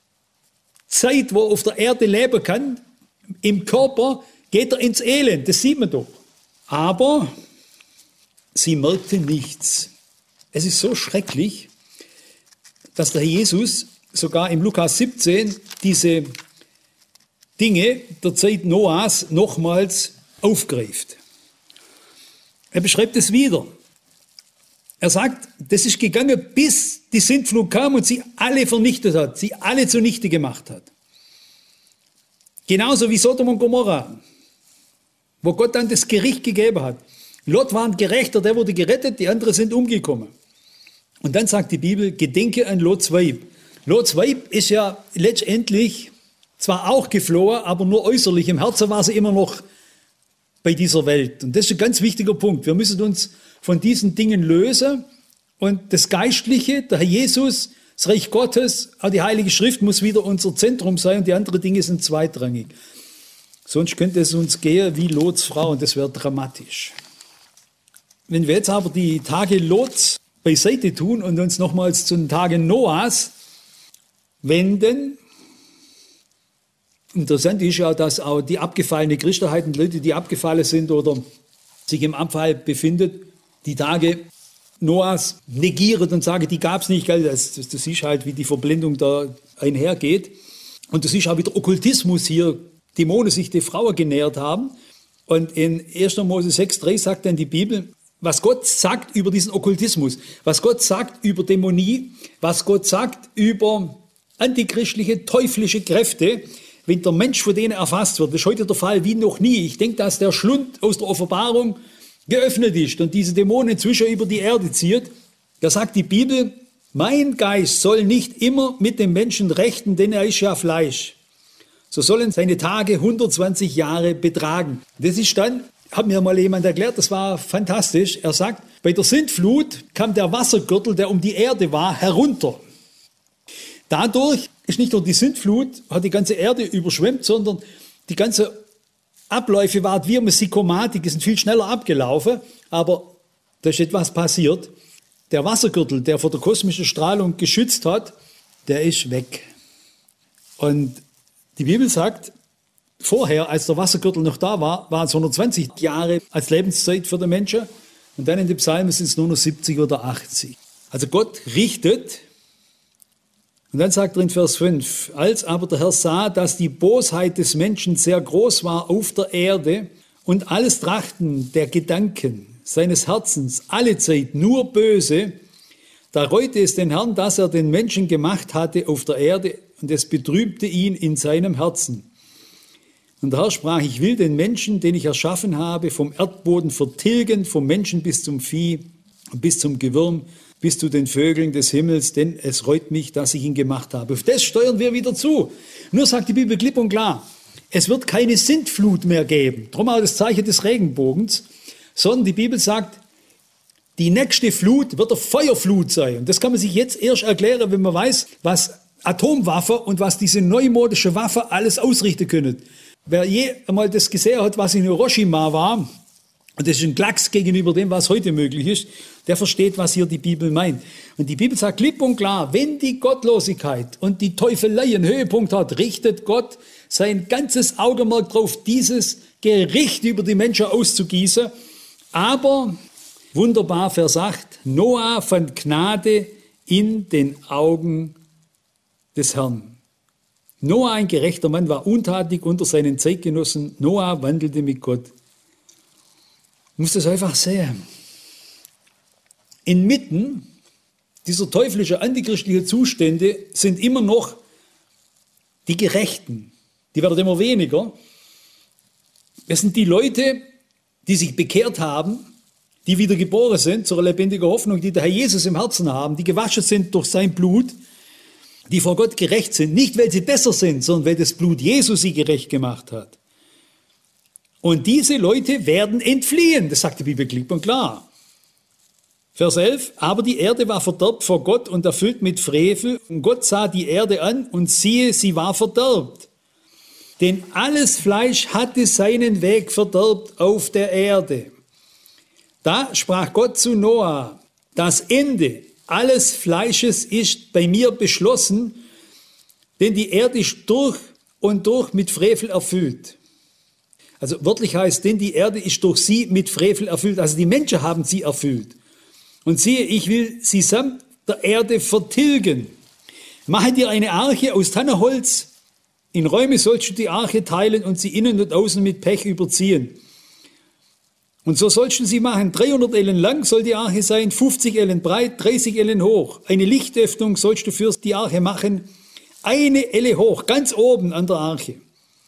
Zeit, wo er auf der Erde leben kann, im Körper, geht er ins Elend. Das sieht man doch. Aber sie merkte nichts. Es ist so schrecklich, dass der Herr Jesus sogar im Lukas siebzehn diese Dinge der Zeit Noahs nochmals aufgreift. Er beschreibt es wieder. Er sagt, das ist gegangen, bis die Sintflut kam und sie alle vernichtet hat, sie alle zunichte gemacht hat. Genauso wie Sodom und Gomorra, wo Gott dann das Gericht gegeben hat. Lot war ein Gerechter, der wurde gerettet, die anderen sind umgekommen. Und dann sagt die Bibel, gedenke an Lots Weib. Lots Weib ist ja letztendlich zwar auch geflohen, aber nur äußerlich. Im Herzen war sie immer noch bei dieser Welt. Und das ist ein ganz wichtiger Punkt. Wir müssen uns von diesen Dingen lösen. Und das Geistliche, der Herr Jesus, das Reich Gottes, auch die Heilige Schrift muss wieder unser Zentrum sein und die anderen Dinge sind zweitrangig. Sonst könnte es uns gehen wie Lots Frau und das wäre dramatisch. Wenn wir jetzt aber die Tage Lots beiseite tun und uns nochmals zu den Tagen Noahs wenden, interessant ist ja, dass auch die abgefallene Christenheit und Leute, die abgefallen sind oder sich im Abfall befinden, die Tage Noahs negieren und sagen, die gab es nicht. Gell? Das, das, das ist halt, wie die Verblendung da einhergeht. Und das ist auch wieder Okkultismus hier, Dämonen sich die Frauen genährt haben. Und in erster Mose sechs drei sagt dann die Bibel, was Gott sagt über diesen Okkultismus, was Gott sagt über Dämonie, was Gott sagt über antichristliche, teuflische Kräfte, wenn der Mensch von denen erfasst wird. Das ist heute der Fall wie noch nie. Ich denke, dass der Schlund aus der Offenbarung geöffnet ist und diese Dämonen inzwischen über die Erde zieht. Da sagt die Bibel, mein Geist soll nicht immer mit dem Menschen rechten, denn er ist ja Fleisch. So sollen seine Tage hundertzwanzig Jahre betragen. Das ist dann, hat mir mal jemand erklärt, das war fantastisch. Er sagt, bei der Sintflut kam der Wassergürtel, der um die Erde war, herunter. Dadurch ist nicht nur die Sintflut, hat die ganze Erde überschwemmt, sondern die ganze Abläufe waren wie eine Psychomatik, die sind viel schneller abgelaufen, aber da ist etwas passiert. Der Wassergürtel, der vor der kosmischen Strahlung geschützt hat, der ist weg. Und die Bibel sagt, vorher, als der Wassergürtel noch da war, waren es hundertzwanzig Jahre als Lebenszeit für den Menschen. Und dann in den Psalmen sind es nur noch siebzig oder achtzig. Also Gott richtet. Und dann sagt er in Vers fünf, als aber der Herr sah, dass die Bosheit des Menschen sehr groß war auf der Erde und alles Trachten der Gedanken seines Herzens alle Zeit nur böse, da reute es den Herrn, dass er den Menschen gemacht hatte auf der Erde und es betrübte ihn in seinem Herzen. Und der Herr sprach, ich will den Menschen, den ich erschaffen habe, vom Erdboden vertilgen, vom Menschen bis zum Vieh, bis zum Gewürm, bis zu den Vögeln des Himmels, denn es reut mich, dass ich ihn gemacht habe. Auf das steuern wir wieder zu. Nur sagt die Bibel klipp und klar, es wird keine Sintflut mehr geben, darum auch das Zeichen des Regenbogens, sondern die Bibel sagt, die nächste Flut wird eine Feuerflut sein. Und das kann man sich jetzt erst erklären, wenn man weiß, was Atomwaffen und was diese neumodische Waffe alles ausrichten können. Wer je einmal das gesehen hat, was in Hiroshima war, und das ist ein Klacks gegenüber dem, was heute möglich ist, der versteht, was hier die Bibel meint. Und die Bibel sagt klipp und klar, wenn die Gottlosigkeit und die Teufelei einen Höhepunkt hat, richtet Gott sein ganzes Augenmerk darauf, dieses Gericht über die Menschen auszugießen. Aber, wunderbar versagt, Noah fand Gnade in den Augen des Herrn. Noah, ein gerechter Mann, war untatig unter seinen Zeitgenossen. Noah wandelte mit Gott. Ich muss das einfach sehen. Inmitten dieser teuflischen, antichristlichen Zustände sind immer noch die Gerechten. Die werden immer weniger. Es sind die Leute, die sich bekehrt haben, die wieder geboren sind zur lebendigen Hoffnung, die der Herr Jesus im Herzen haben, die gewaschen sind durch sein Blut, die vor Gott gerecht sind. Nicht, weil sie besser sind, sondern weil das Blut Jesus sie gerecht gemacht hat. Und diese Leute werden entfliehen, das sagt die Bibel klipp und klar. Vers elf, aber die Erde war verderbt vor Gott und erfüllt mit Frevel. Und Gott sah die Erde an und siehe, sie war verderbt. Denn alles Fleisch hatte seinen Weg verderbt auf der Erde. Da sprach Gott zu Noah, das Ende alles Fleisches ist bei mir beschlossen, denn die Erde ist durch und durch mit Frevel erfüllt. Also wörtlich heißt, denn die Erde ist durch sie mit Frevel erfüllt. Also die Menschen haben sie erfüllt. Und siehe, ich will sie samt der Erde vertilgen. Mache dir eine Arche aus Tannenholz. In Räume sollst du die Arche teilen und sie innen und außen mit Pech überziehen. Und so sollst du sie machen. dreihundert Ellen lang soll die Arche sein, fünfzig Ellen breit, dreißig Ellen hoch. Eine Lichtöffnung sollst du für die Arche machen, eine Elle hoch, ganz oben an der Arche.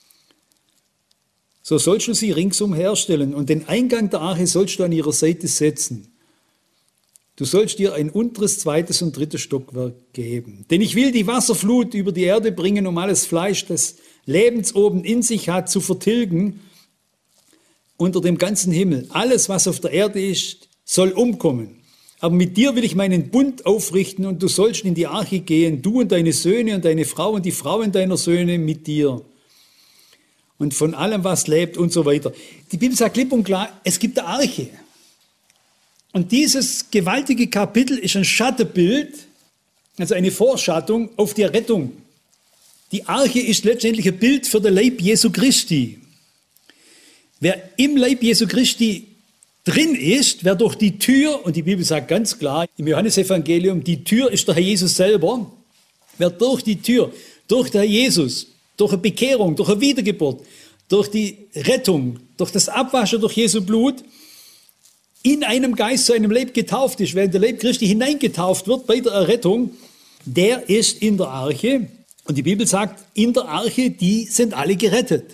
So sollst du sie ringsum herstellen und den Eingang der Arche sollst du an ihrer Seite setzen. Du sollst dir ein unteres, zweites und drittes Stockwerk geben. Denn ich will die Wasserflut über die Erde bringen, um alles Fleisch, das Lebens oben in sich hat, zu vertilgen unter dem ganzen Himmel. Alles, was auf der Erde ist, soll umkommen. Aber mit dir will ich meinen Bund aufrichten und du sollst in die Arche gehen, du und deine Söhne und deine Frau und die Frauen deiner Söhne mit dir. Und von allem, was lebt und so weiter. Die Bibel sagt klipp und klar, es gibt eine Arche. Und dieses gewaltige Kapitel ist ein Schattenbild, also eine Vorschattung auf die Rettung. Die Arche ist letztendlich ein Bild für den Leib Jesu Christi. Wer im Leib Jesu Christi drin ist, wer durch die Tür, und die Bibel sagt ganz klar im Johannesevangelium, die Tür ist der Herr Jesus selber, wer durch die Tür, durch den Herr Jesus, durch eine Bekehrung, durch eine Wiedergeburt, durch die Rettung, durch das Abwaschen durch Jesu Blut, in einem Geist zu einem Leib getauft ist, wenn der Leib Christi hineingetauft wird bei der Errettung, der ist in der Arche. Und die Bibel sagt, in der Arche, die sind alle gerettet.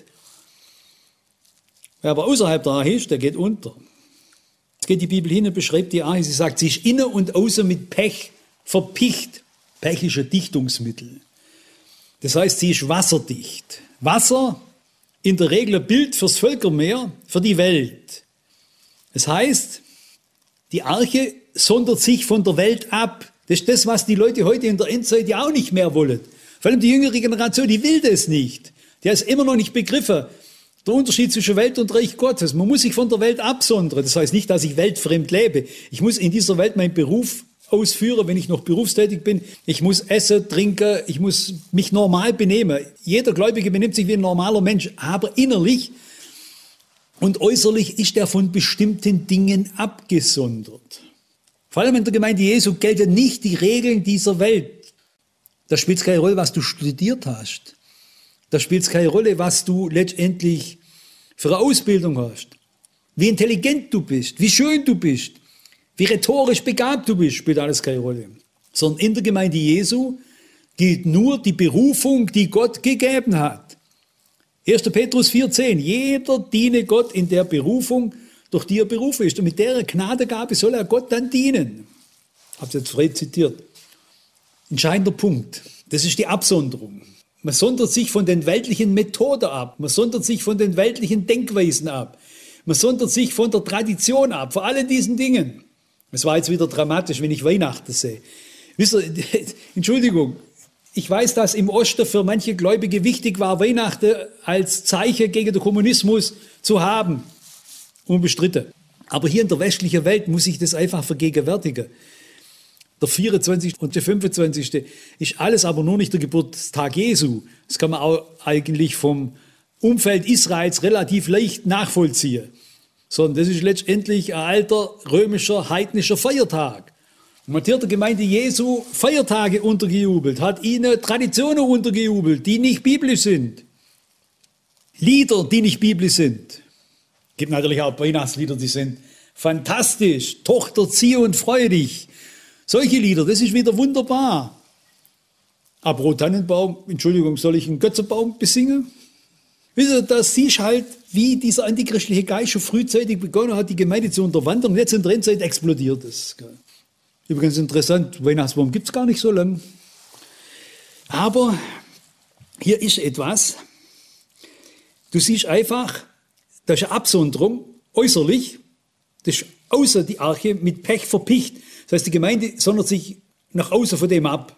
Wer aber außerhalb der Arche ist, der geht unter. Jetzt geht die Bibel hin und beschreibt die Arche. Sie sagt, sie ist innen und außen mit Pech verpicht. Pech ist ein Dichtungsmittel. Das heißt, sie ist wasserdicht. Wasser, in der Regel ein Bild fürs Völkermeer, für die Welt. Das heißt, die Arche sondert sich von der Welt ab. Das ist das, was die Leute heute in der Endzeit ja auch nicht mehr wollen. Vor allem die jüngere Generation, die will das nicht. Die hat es immer noch nicht begriffen. Der Unterschied zwischen Welt und Reich Gottes. Man muss sich von der Welt absondern. Das heißt nicht, dass ich weltfremd lebe. Ich muss in dieser Welt meinen Beruf ausführen, wenn ich noch berufstätig bin. Ich muss essen, trinken, ich muss mich normal benehmen. Jeder Gläubige benimmt sich wie ein normaler Mensch, aber innerlich und äußerlich ist er von bestimmten Dingen abgesondert. Vor allem in der Gemeinde Jesu gelten nicht die Regeln dieser Welt. Da spielt es keine Rolle, was du studiert hast. Da spielt es keine Rolle, was du letztendlich für eine Ausbildung hast. Wie intelligent du bist, wie schön du bist, wie rhetorisch begabt du bist, spielt alles keine Rolle. Sondern in der Gemeinde Jesu gilt nur die Berufung, die Gott gegeben hat. erster Petrus vier zehn, jeder diene Gott in der Berufung, durch die er berufen ist. Und mit der Gnadengabe soll er Gott dann dienen. Ich habe es jetzt frei zitiert. Entscheidender Punkt, das ist die Absonderung. Man sondert sich von den weltlichen Methoden ab. Man sondert sich von den weltlichen Denkweisen ab. Man sondert sich von der Tradition ab, von allen diesen Dingen. Es war jetzt wieder dramatisch, wenn ich Weihnachten sehe. Wisst ihr, Entschuldigung, ich weiß, dass im Osten für manche Gläubige wichtig war, Weihnachten als Zeichen gegen den Kommunismus zu haben. Unbestritten. Aber hier in der westlichen Welt muss ich das einfach vergegenwärtigen. Der vierundzwanzigste und der fünfundzwanzigste ist alles aber nur nicht der Geburtstag Jesu. Das kann man auch eigentlich vom Umfeld Israels relativ leicht nachvollziehen. Sondern das ist letztendlich ein alter römischer, heidnischer Feiertag. Man hat hier der Gemeinde Jesu Feiertage untergejubelt, hat ihnen Traditionen untergejubelt, die nicht biblisch sind. Lieder, die nicht biblisch sind. Es gibt natürlich auch Weihnachtslieder, die sind fantastisch. Tochter, zieh und freue dich. Solche Lieder, das ist wieder wunderbar. Aber O Tannenbaum, Entschuldigung, soll ich einen Götzenbaum besingen? Wisst ihr, da siehst du halt, wie dieser antichristliche Geist schon frühzeitig begonnen hat, die Gemeinde zu unterwandern. Und jetzt in der Endzeit explodiert es. Übrigens interessant, Weihnachtsbaum gibt es gar nicht so lang. Aber hier ist etwas. Du siehst einfach, da ist eine Absonderung, äußerlich, das ist außer die Arche mit Pech verpicht. Das heißt, die Gemeinde sondert sich nach außen von dem ab.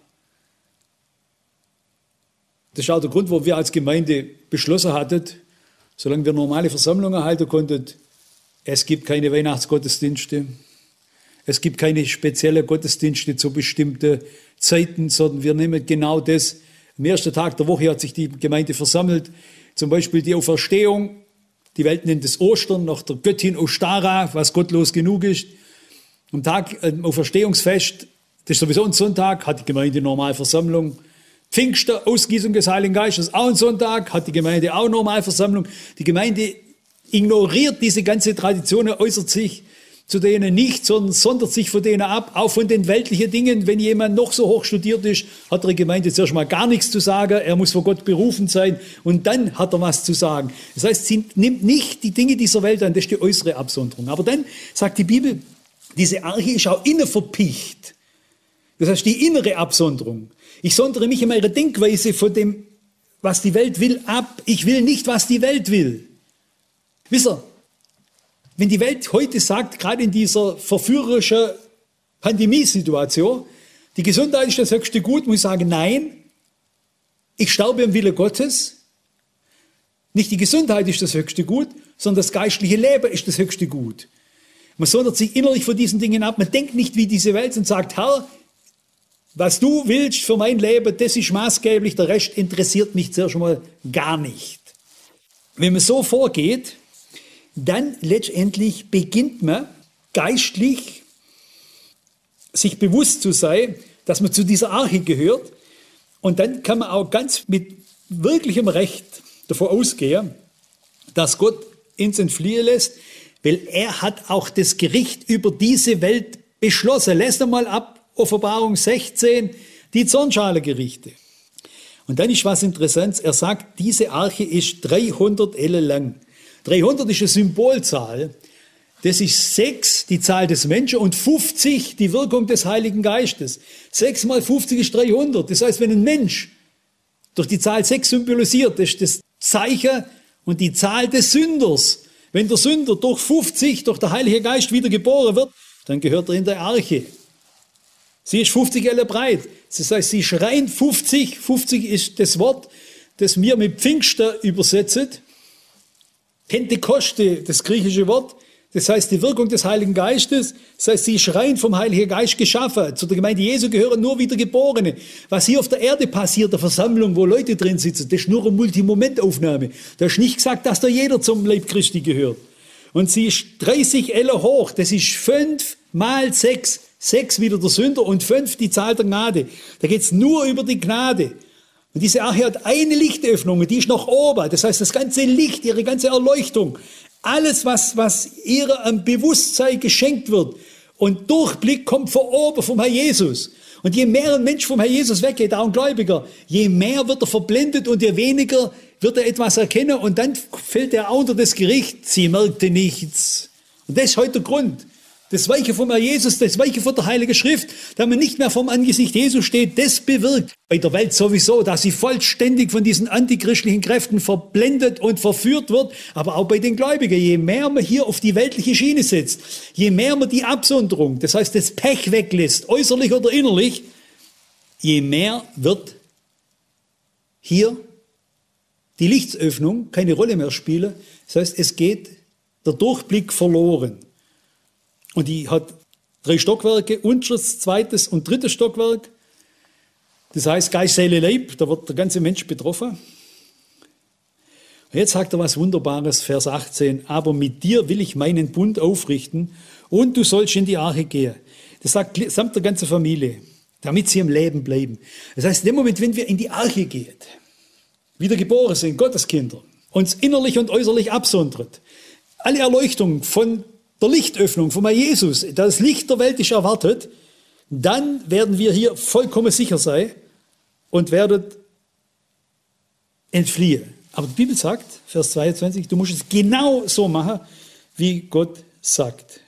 Das ist auch der Grund, warum wir als Gemeinde beschlossen hatten, solange wir normale Versammlungen halten konnten, es gibt keine Weihnachtsgottesdienste, es gibt keine speziellen Gottesdienste zu bestimmten Zeiten, sondern wir nehmen genau das. Am ersten Tag der Woche hat sich die Gemeinde versammelt, zum Beispiel die Auferstehung, die Welt nennt es Ostern, nach der Göttin Ostara, was gottlos genug ist. Am Tag, am Auferstehungsfest, das ist sowieso ein Sonntag, hat die Gemeinde normal Versammlung. Pfingsten, Ausgießung des Heiligen Geistes, auch ein Sonntag, hat die Gemeinde auch Normalversammlung. Die Gemeinde ignoriert diese ganze Tradition, äußert sich zu denen nicht, sondern sondert sich von denen ab, auch von den weltlichen Dingen. Wenn jemand noch so hoch studiert ist, hat der Gemeinde zuerst mal gar nichts zu sagen, er muss vor Gott berufen sein und dann hat er was zu sagen. Das heißt, sie nimmt nicht die Dinge dieser Welt an, das ist die äußere Absonderung. Aber dann sagt die Bibel, diese Arche ist auch innen verpicht. Das heißt, die innere Absonderung. Ich sondere mich in meiner Denkweise von dem, was die Welt will, ab. Ich will nicht, was die Welt will. Wisst ihr, wenn die Welt heute sagt, gerade in dieser verführerischen Pandemiesituation, die Gesundheit ist das höchste Gut, muss ich sagen, nein, ich sterbe im Willen Gottes. Nicht die Gesundheit ist das höchste Gut, sondern das geistliche Leben ist das höchste Gut. Man sondert sich innerlich von diesen Dingen ab. Man denkt nicht wie diese Welt und sagt, Herr, was du willst für mein Leben, das ist maßgeblich, der Rest interessiert mich zuerst schon mal gar nicht. Wenn man so vorgeht, dann letztendlich beginnt man geistlich sich bewusst zu sein, dass man zu dieser Arche gehört. Und dann kann man auch ganz mit wirklichem Recht davon ausgehen, dass Gott uns entfliehen lässt, weil er hat auch das Gericht über diese Welt beschlossen. Lässt einmal ab, Offenbarung sechzehn, die Zornschalegerichte. Und dann ist was Interessantes. Er sagt, diese Arche ist dreihundert Elle lang. dreihundert ist eine Symbolzahl. Das ist sechs, die Zahl des Menschen, und fünfzig, die Wirkung des Heiligen Geistes. sechs mal fünfzig ist dreihundert. Das heißt, wenn ein Mensch durch die Zahl sechs symbolisiert, das ist das Zeichen und die Zahl des Sünders. Wenn der Sünder durch fünfzig, durch den Heiligen Geist wieder geboren wird, dann gehört er in der Arche. Sie ist fünfzig Elle breit. Das heißt, sie ist rein fünfzig. fünfzig ist das Wort, das wir mit Pfingsten übersetzen. Pentekoste, das griechische Wort. Das heißt, die Wirkung des Heiligen Geistes. Das heißt, sie ist rein vom Heiligen Geist geschaffen. Zu der Gemeinde Jesu gehören nur Wiedergeborene. Was hier auf der Erde passiert, der Versammlung, wo Leute drin sitzen, das ist nur eine Multimomentaufnahme. Da ist nicht gesagt, dass da jeder zum Leib Christi gehört. Und sie ist dreißig Elle hoch. Das ist fünf mal sechs. Sechs wieder der Sünder und fünf die Zahl der Gnade. Da geht es nur über die Gnade. Und diese Arche hat eine Lichtöffnung, die ist nach oben. Das heißt, das ganze Licht, ihre ganze Erleuchtung, alles, was, was ihr am Bewusstsein geschenkt wird und Durchblick kommt von oben vom Herr Jesus. Und je mehr ein Mensch vom Herr Jesus weggeht, auch ein Gläubiger, je mehr wird er verblendet und je weniger wird er etwas erkennen und dann fällt er auch unter das Gericht. Sie merkte nichts. Und das ist heute der Grund. Das Weiche vom Herr Jesus, das Weiche von der Heiligen Schrift, da man nicht mehr vom Angesicht Jesu steht, das bewirkt bei der Welt sowieso, dass sie vollständig von diesen antichristlichen Kräften verblendet und verführt wird, aber auch bei den Gläubigen. Je mehr man hier auf die weltliche Schiene setzt, je mehr man die Absonderung, das heißt das Pech weglässt, äußerlich oder innerlich, je mehr wird hier die Lichtsöffnung keine Rolle mehr spielen. Das heißt, es geht der Durchblick verloren. Und die hat drei Stockwerke, unteres, zweites und drittes Stockwerk. Das heißt Geist, Seele, Leib, da wird der ganze Mensch betroffen. Und jetzt sagt er was Wunderbares, Vers achtzehn. Aber mit dir will ich meinen Bund aufrichten und du sollst in die Arche gehen. Das sagt samt der ganzen Familie, damit sie im Leben bleiben. Das heißt, in dem Moment, wenn wir in die Arche gehen, wiedergeboren sind, Gotteskinder, uns innerlich und äußerlich absondert, alle Erleuchtung von der Lichtöffnung, von Jesus, das Licht der Welt ist erwartet, dann werden wir hier vollkommen sicher sein und werden entfliehen. Aber die Bibel sagt, Vers zweiundzwanzig, du musst es genau so machen, wie Gott sagt.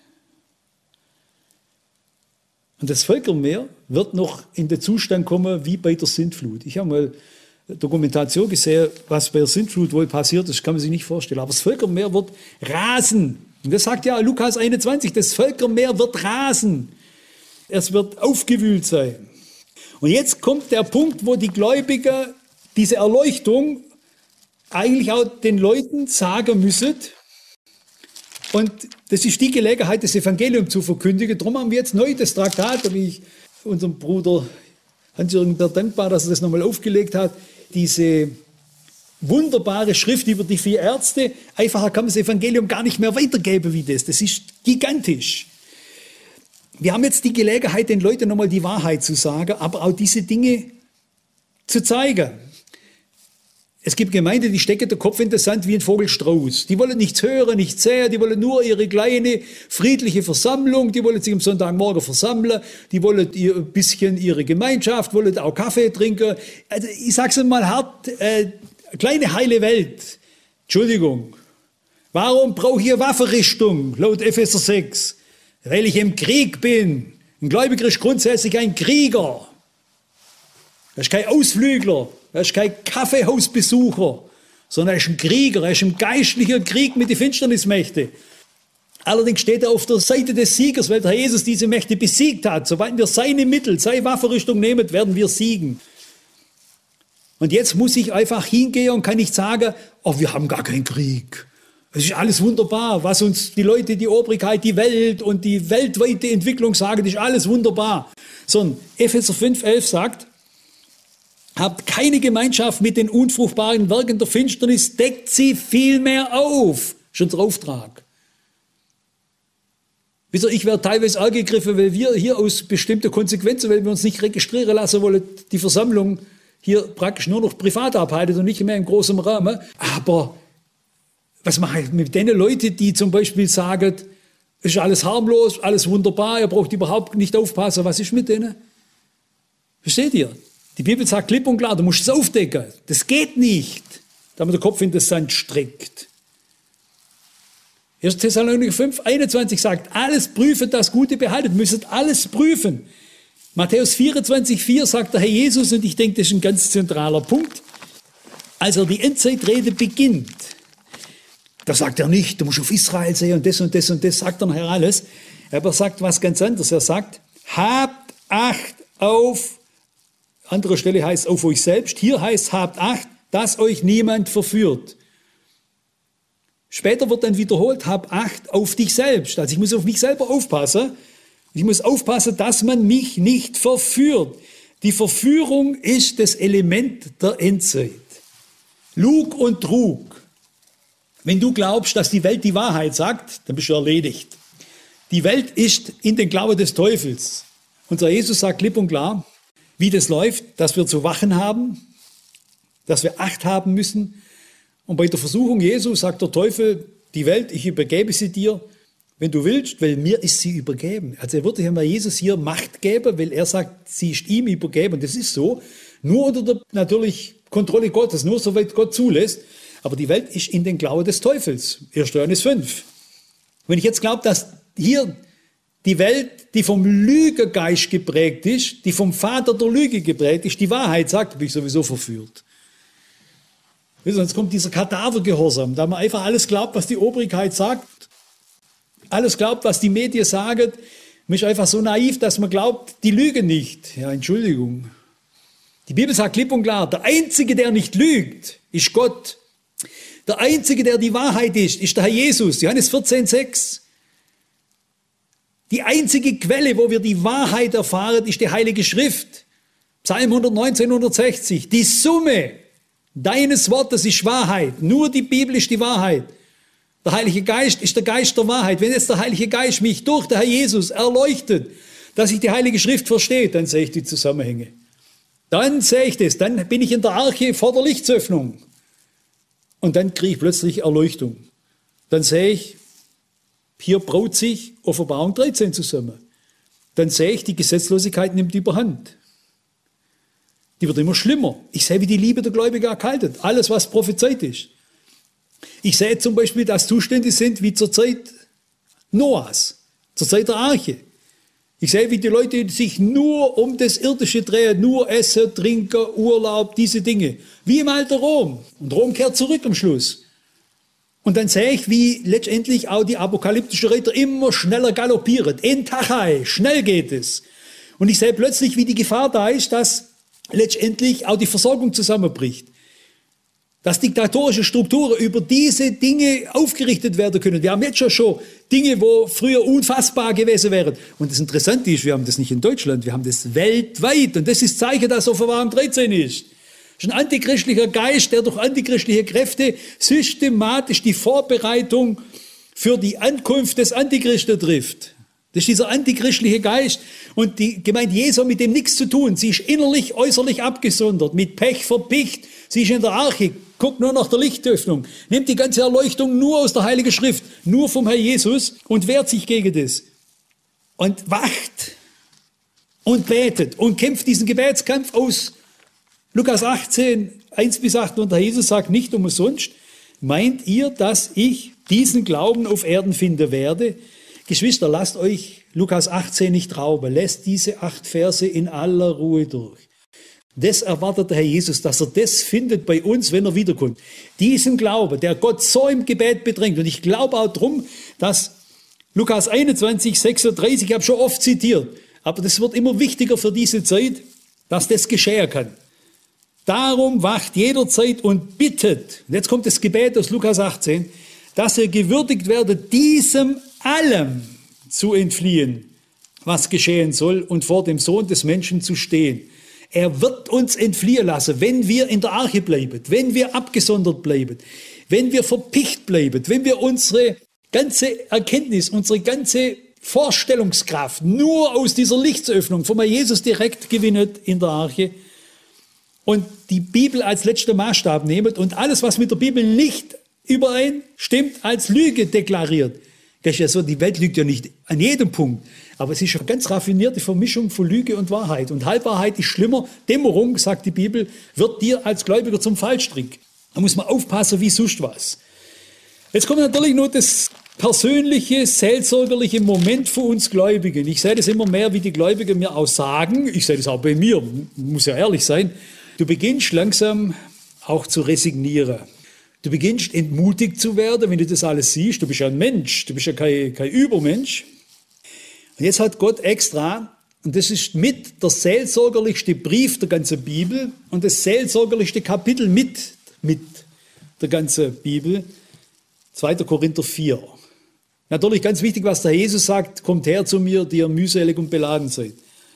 Und das Völkermeer wird noch in den Zustand kommen wie bei der Sintflut. Ich habe mal Dokumentation gesehen, was bei der Sintflut wohl passiert ist, kann man sich nicht vorstellen. Aber das Völkermeer wird rasen. Und das sagt ja Lukas einundzwanzig, das Völkermeer wird rasen. Es wird aufgewühlt sein. Und jetzt kommt der Punkt, wo die Gläubigen diese Erleuchtung eigentlich auch den Leuten sagen müssen. Und das ist die Gelegenheit, das Evangelium zu verkündigen. Darum haben wir jetzt neu das Traktat, da bin ich unserem Bruder Hans-Jürgen dankbar, dass er das nochmal aufgelegt hat. Diese wunderbare Schrift über die vier Ärzte. Einfacher kann man das Evangelium gar nicht mehr weitergeben wie das. Das ist gigantisch. Wir haben jetzt die Gelegenheit, den Leuten nochmal die Wahrheit zu sagen, aber auch diese Dinge zu zeigen. Es gibt Gemeinden, die stecken den Kopf in den Sand wie ein Vogelstrauß. Die wollen nichts hören, nichts sehen, die wollen nur ihre kleine, friedliche Versammlung, die wollen sich am Sonntagmorgen versammeln, die wollen ein bisschen ihre Gemeinschaft, wollen auch Kaffee trinken. Also ich sage es mal hart, äh, kleine heile Welt. Entschuldigung, warum brauche ich eine Waffenrüstung, laut Epheser sechs? Weil ich im Krieg bin. Ein Gläubiger ist grundsätzlich ein Krieger. Er ist kein Ausflügler, er ist kein Kaffeehausbesucher, sondern er ist ein Krieger, er ist im geistlichen Krieg mit den Finsternismächten. Allerdings steht er auf der Seite des Siegers, weil der Herr Jesus diese Mächte besiegt hat. Soweit wir seine Mittel, seine Waffenrüstung nehmen, werden wir siegen. Und jetzt muss ich einfach hingehen und kann nicht sagen, oh, wir haben gar keinen Krieg. Es ist alles wunderbar, was uns die Leute, die Obrigkeit, die Welt und die weltweite Entwicklung sagen, ist alles wunderbar. Sondern Epheser fünf, elf sagt, habt keine Gemeinschaft mit den unfruchtbaren Werken der Finsternis, deckt sie vielmehr auf. Das ist unser Auftrag. Wisst ihr, ich werde teilweise angegriffen, weil wir hier aus bestimmten Konsequenzen, weil wir uns nicht registrieren lassen wollen, die Versammlung hier praktisch nur noch privat abhalten und nicht mehr im großen Rahmen. Aber was mache ich mit den Leuten, die zum Beispiel sagen, es ist alles harmlos, alles wunderbar, ihr braucht überhaupt nicht aufpassen. Was ist mit denen? Versteht ihr? Die Bibel sagt klipp und klar, du musst es aufdecken. Das geht nicht, da man den Kopf in den Sand streckt. erster Thessalonicher fünf, einundzwanzig sagt, alles prüfen, das Gute behaltet, müsstet alles prüfen. Matthäus vierundzwanzig, vier sagt der Herr Jesus, und ich denke, das ist ein ganz zentraler Punkt, als er die Endzeitrede beginnt, da sagt er nicht, du musst auf Israel sehen und das und das und das, sagt er nachher alles. Aber er sagt was ganz anderes. Er sagt, habt Acht auf, andere Stelle heißt auf euch selbst, hier heißt habt Acht, dass euch niemand verführt. Später wird dann wiederholt, hab Acht auf dich selbst. Also ich muss auf mich selber aufpassen. Ich muss aufpassen, dass man mich nicht verführt. Die Verführung ist das Element der Endzeit. Lug und Trug. Wenn du glaubst, dass die Welt die Wahrheit sagt, dann bist du erledigt. Die Welt ist in den Glauben des Teufels. Unser Jesus sagt klipp und klar, wie das läuft, dass wir zu wachen haben, dass wir Acht haben müssen. Und bei der Versuchung Jesu sagt der Teufel, die Welt, ich übergebe sie dir, wenn du willst, weil mir ist sie übergeben. Also er würde ja mal Jesus hier Macht geben, weil er sagt, sie ist ihm übergeben. Und das ist so, nur unter der natürlich Kontrolle Gottes, nur soweit Gott zulässt. Aber die Welt ist in den Glauben des Teufels. erster Johannes fünf. Wenn ich jetzt glaube, dass hier die Welt, die vom Lügegeist geprägt ist, die vom Vater der Lüge geprägt ist, die Wahrheit sagt, bin ich sowieso verführt. Sonst kommt dieser Kadavergehorsam, da man einfach alles glaubt, was die Obrigkeit sagt, alles glaubt, was die Medien sagen. Man ist einfach so naiv, dass man glaubt, die lügen nicht. Ja, Entschuldigung. Die Bibel sagt klipp und klar, der Einzige, der nicht lügt, ist Gott. Der Einzige, der die Wahrheit ist, ist der Herr Jesus. Johannes vierzehn, sechs. Die einzige Quelle, wo wir die Wahrheit erfahren, ist die Heilige Schrift. Psalm hundertneunzehn, hundertsechzig. Die Summe deines Wortes ist Wahrheit. Nur die Bibel ist die Wahrheit. Der Heilige Geist ist der Geist der Wahrheit. Wenn jetzt der Heilige Geist mich durch den Herr Jesus erleuchtet, dass ich die Heilige Schrift verstehe, dann sehe ich die Zusammenhänge. Dann sehe ich das, dann bin ich in der Arche vor der Lichtsöffnung. Und dann kriege ich plötzlich Erleuchtung. Dann sehe ich, hier braut sich Offenbarung dreizehn zusammen. Dann sehe ich, die Gesetzlosigkeit nimmt überhand. Die wird immer schlimmer. Ich sehe, wie die Liebe der Gläubigen erkaltet. Alles, was prophezeit ist. Ich sehe zum Beispiel, dass Zustände sind wie zur Zeit Noahs, zur Zeit der Arche. Ich sehe, wie die Leute sich nur um das Irdische drehen, nur Essen, Trinken, Urlaub, diese Dinge. Wie im alten Rom. Und Rom kehrt zurück am Schluss. Und dann sehe ich, wie letztendlich auch die apokalyptischen Reiter immer schneller galoppieren. En Tachai, schnell geht es. Und ich sehe plötzlich, wie die Gefahr da ist, dass letztendlich auch die Versorgung zusammenbricht. Dass diktatorische Strukturen über diese Dinge aufgerichtet werden können. Wir haben jetzt schon, schon Dinge, wo früher unfassbar gewesen wären. Und das Interessante ist, wir haben das nicht in Deutschland, wir haben das weltweit. Und das ist Zeichen, dass Offenbarung dreizehn ist. Das ist ein antichristlicher Geist, der durch antichristliche Kräfte systematisch die Vorbereitung für die Ankunft des Antichristen trifft. Das ist dieser antichristliche Geist. Und die Gemeinde Jesu mit dem nichts zu tun. Sie ist innerlich, äußerlich abgesondert, mit Pech verpicht. Sie ist in der Arche, guckt nur nach der Lichtöffnung, nimmt die ganze Erleuchtung nur aus der Heiligen Schrift, nur vom Herrn Jesus und wehrt sich gegen das. Und wacht und betet und kämpft diesen Gebetskampf aus. Lukas achtzehn, eins bis acht, und der Jesus sagt nicht umsonst, meint ihr, dass ich diesen Glauben auf Erden finden werde? Geschwister, lasst euch Lukas achtzehn nicht rauben, lässt diese acht Verse in aller Ruhe durch. Das erwartet der Herr Jesus, dass er das findet bei uns, wenn er wiederkommt. Diesen Glauben, der Gott so im Gebet bedrängt. Und ich glaube auch drum, dass Lukas einundzwanzig, sechsunddreißig, ich habe schon oft zitiert, aber das wird immer wichtiger für diese Zeit, dass das geschehen kann. Darum wacht jederzeit und bittet, und jetzt kommt das Gebet aus Lukas achtzehn, dass ihr gewürdigt werdet, diesem allem zu entfliehen, was geschehen soll, und vor dem Sohn des Menschen zu stehen. Er wird uns entfliehen lassen, wenn wir in der Arche bleiben, wenn wir abgesondert bleiben, wenn wir verpicht bleiben, wenn wir unsere ganze Erkenntnis, unsere ganze Vorstellungskraft nur aus dieser Lichtsöffnung von Jesus direkt gewinnen in der Arche und die Bibel als letzter Maßstab nehmen und alles, was mit der Bibel nicht übereinstimmt, als Lüge deklariert. Das ist ja so, die Welt lügt ja nicht an jedem Punkt. Aber es ist eine ganz raffinierte Vermischung von Lüge und Wahrheit. Und Halbwahrheit ist schlimmer. Dämmerung, sagt die Bibel, wird dir als Gläubiger zum Fallstrick. Da muss man aufpassen wie sonst was. Jetzt kommt natürlich nur das persönliche, seelsorgerliche Moment für uns Gläubigen. Ich sehe das immer mehr, wie die Gläubigen mir auch sagen. Ich sehe das auch bei mir, muss ja ehrlich sein. Du beginnst langsam auch zu resignieren. Du beginnst entmutigt zu werden, wenn du das alles siehst. Du bist ja ein Mensch, du bist ja kein, kein Übermensch. Und jetzt hat Gott extra, und das ist mit der seelsorgerlichste Brief der ganzen Bibel und das seelsorgerlichste Kapitel mit, mit der ganzen Bibel, zweiter Korinther vier. Natürlich ganz wichtig, was der Jesus sagt, kommt her zu mir, die ihr mühselig und beladen seid.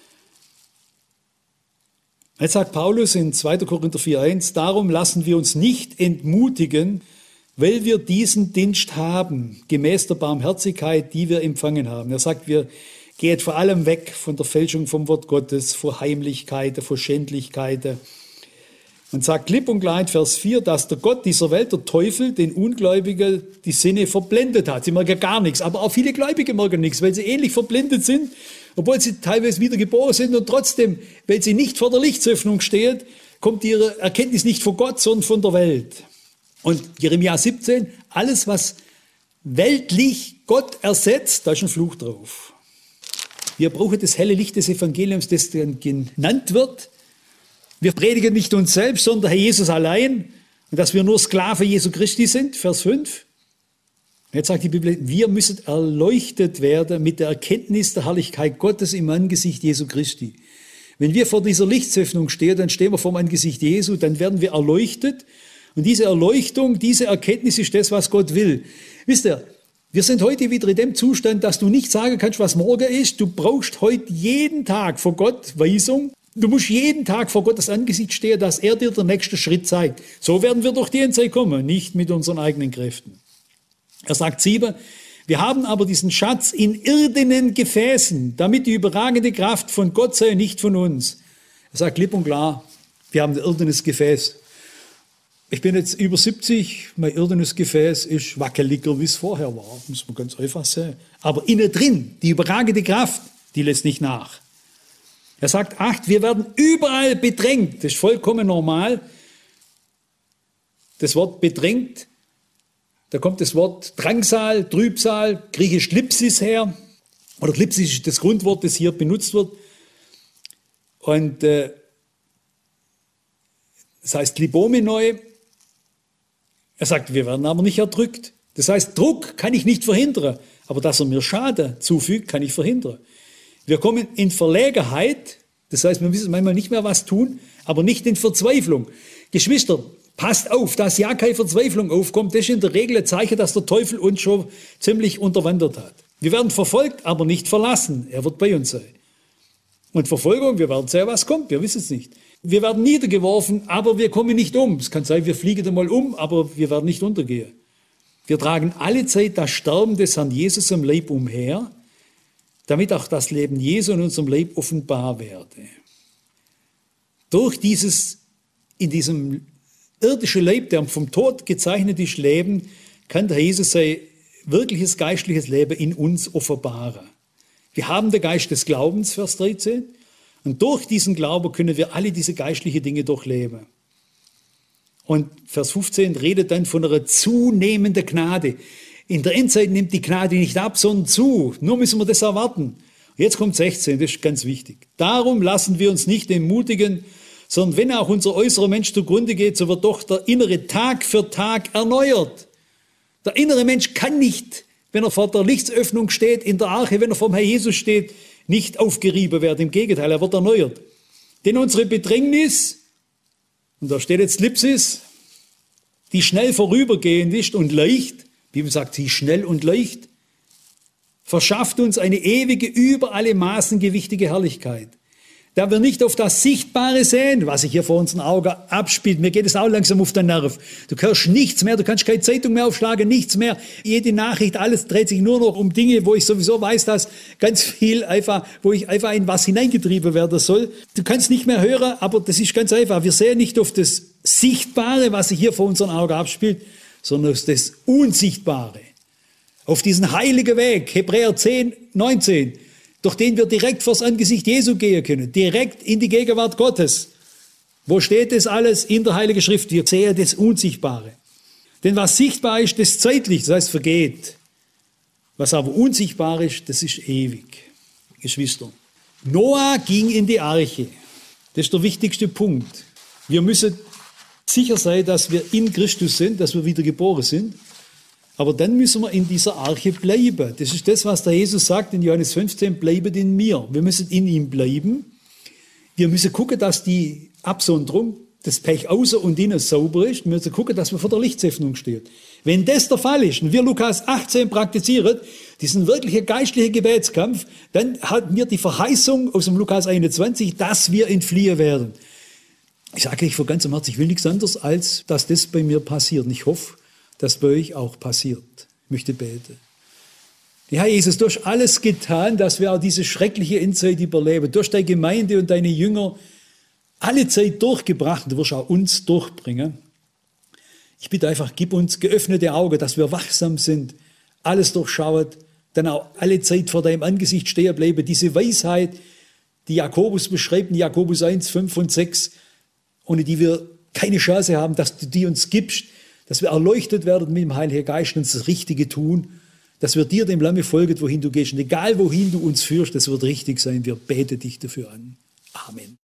Jetzt sagt Paulus in zweiter Korinther vier eins, darum lassen wir uns nicht entmutigen, weil wir diesen Dienst haben, gemäß der Barmherzigkeit, die wir empfangen haben. Er sagt, wir gehen vor allem weg von der Fälschung vom Wort Gottes, vor Heimlichkeiten, vor Schändlichkeiten. Und sagt klipp und klar in Vers vier, dass der Gott dieser Welt, der Teufel, den Ungläubigen die Sinne verblendet hat. Sie merken gar nichts, aber auch viele Gläubige merken nichts, weil sie ähnlich verblendet sind, obwohl sie teilweise wiedergeboren sind und trotzdem, weil sie nicht vor der Lichtsöffnung stehen, kommt ihre Erkenntnis nicht von Gott, sondern von der Welt. Und Jeremia siebzehn, alles, was weltlich Gott ersetzt, da ist ein Fluch drauf. Wir brauchen das helle Licht des Evangeliums, das dann genannt wird. Wir predigen nicht uns selbst, sondern Herr Jesus allein. Und dass wir nur Sklave Jesu Christi sind, Vers fünf. Jetzt sagt die Bibel, wir müssen erleuchtet werden mit der Erkenntnis der Herrlichkeit Gottes im Angesicht Jesu Christi. Wenn wir vor dieser Lichtsöffnung stehen, dann stehen wir vor dem Angesicht Jesu, dann werden wir erleuchtet. Und diese Erleuchtung, diese Erkenntnis ist das, was Gott will. Wisst ihr, wir sind heute wieder in dem Zustand, dass du nicht sagen kannst, was morgen ist. Du brauchst heute jeden Tag vor Gott Weisung. Du musst jeden Tag vor Gottes Angesicht stehen, dass er dir den nächsten Schritt zeigt. So werden wir durch die Endzeit kommen, nicht mit unseren eigenen Kräften. Er sagt sieben, Wir haben aber diesen Schatz in irdenen Gefäßen, damit die überragende Kraft von Gott sei und nicht von uns. Er sagt klipp und klar, wir haben ein irdenes Gefäß. Ich bin jetzt über siebzig, mein irdenes Gefäß ist wackeliger, wie es vorher war, muss man ganz einfach sagen. Aber innen drin, die überragende Kraft, die lässt nicht nach. Er sagt, acht, wir werden überall bedrängt. Das ist vollkommen normal. Das Wort bedrängt, da kommt das Wort Drangsal, Trübsal, griechisch Lipsis her. Oder Lipsis ist das Grundwort, das hier benutzt wird. Und äh, das heißt Libomenoi. Er sagt, wir werden aber nicht erdrückt. Das heißt, Druck kann ich nicht verhindern, aber dass er mir Schaden zufügt, kann ich verhindern. Wir kommen in Verlegenheit, das heißt, wir müssen manchmal nicht mehr was tun, aber nicht in Verzweiflung. Geschwister, passt auf, dass ja keine Verzweiflung aufkommt. Das ist in der Regel ein Zeichen, dass der Teufel uns schon ziemlich unterwandert hat. Wir werden verfolgt, aber nicht verlassen. Er wird bei uns sein. Und Verfolgung, wir werden sehen, was kommt, wir wissen es nicht. Wir werden niedergeworfen, aber wir kommen nicht um. Es kann sein, wir fliegen einmal um, aber wir werden nicht untergehen. Wir tragen alle Zeit das Sterben des Herrn Jesus im Leib umher, damit auch das Leben Jesu in unserem Leib offenbar werde. Durch dieses, in diesem irdischen Leib, der vom Tod gezeichnet ist, Leben, kann der Jesus sein wirkliches geistliches Leben in uns offenbaren. Wir haben den Geist des Glaubens, Vers dreizehn, und durch diesen Glauben können wir alle diese geistlichen Dinge durchleben. Und Vers fünfzehn redet dann von einer zunehmenden Gnade. In der Endzeit nimmt die Gnade nicht ab, sondern zu. Nur müssen wir das erwarten. Jetzt kommt sechzehn, das ist ganz wichtig. Darum lassen wir uns nicht entmutigen, sondern wenn auch unser äußerer Mensch zugrunde geht, so wird doch der innere Tag für Tag erneuert. Der innere Mensch kann nicht, wenn er vor der Lichtsöffnung steht, in der Arche, wenn er vom Herr Jesus steht, nicht aufgerieben werden. Im Gegenteil, er wird erneuert. Denn unsere Bedrängnis, und da steht jetzt Lipsis, die schnell vorübergehend ist und leicht, die Bibel sagt, sie schnell und leicht, verschafft uns eine ewige, über alle Maßen gewichtige Herrlichkeit. Da wir nicht auf das Sichtbare sehen, was sich hier vor unseren Augen abspielt. Mir geht es auch langsam auf den Nerv. Du hörst nichts mehr, du kannst keine Zeitung mehr aufschlagen, nichts mehr. Jede Nachricht, alles dreht sich nur noch um Dinge, wo ich sowieso weiß, dass ganz viel einfach, wo ich einfach in was hineingetrieben werden soll. Du kannst nicht mehr hören, aber das ist ganz einfach. Wir sehen nicht auf das Sichtbare, was sich hier vor unseren Augen abspielt, sondern auf das Unsichtbare. Auf diesen heiligen Weg, Hebräer zehn, neunzehn. Durch den wir direkt vors Angesicht Jesu gehen können, direkt in die Gegenwart Gottes. Wo steht das alles? In der Heiligen Schrift. Wir sehen das Unsichtbare. Denn was sichtbar ist, das ist zeitlich, das heißt vergeht. Was aber unsichtbar ist, das ist ewig. Geschwister, Noah ging in die Arche. Das ist der wichtigste Punkt. Wir müssen sicher sein, dass wir in Christus sind, dass wir wieder geboren sind. Aber dann müssen wir in dieser Arche bleiben. Das ist das, was der Jesus sagt in Johannes fünfzehn, bleibet in mir. Wir müssen in ihm bleiben. Wir müssen gucken, dass die Absonderung, das Pech außer und innen sauber ist. Wir müssen gucken, dass wir vor der Lichtsöffnung stehen. Wenn das der Fall ist und wir Lukas achtzehn praktizieren, diesen wirklichen geistlichen Gebetskampf, dann haben wir die Verheißung aus dem Lukas einundzwanzig, dass wir entfliehen werden. Ich sage euch von ganzem Herzen, ich will nichts anderes, als dass das bei mir passiert. Und ich hoffe, dass bei euch auch passiert. Ich möchte beten. Ja, Jesus, du hast alles getan, dass wir auch diese schreckliche Endzeit überleben. Du hast deine Gemeinde und deine Jünger alle Zeit durchgebracht und du wirst auch uns durchbringen. Ich bitte einfach, gib uns geöffnete Augen, dass wir wachsam sind, alles durchschauen, dann auch alle Zeit vor deinem Angesicht stehen bleiben. Diese Weisheit, die Jakobus beschreibt, in Jakobus eins, fünf und sechs, ohne die wir keine Chance haben, dass du die uns gibst, dass wir erleuchtet werden mit dem Heiligen Geist und das Richtige tun, dass wir dir, dem Lamme, folgen, wohin du gehst. Und egal, wohin du uns führst, das wird richtig sein. Wir beten dich dafür an. Amen.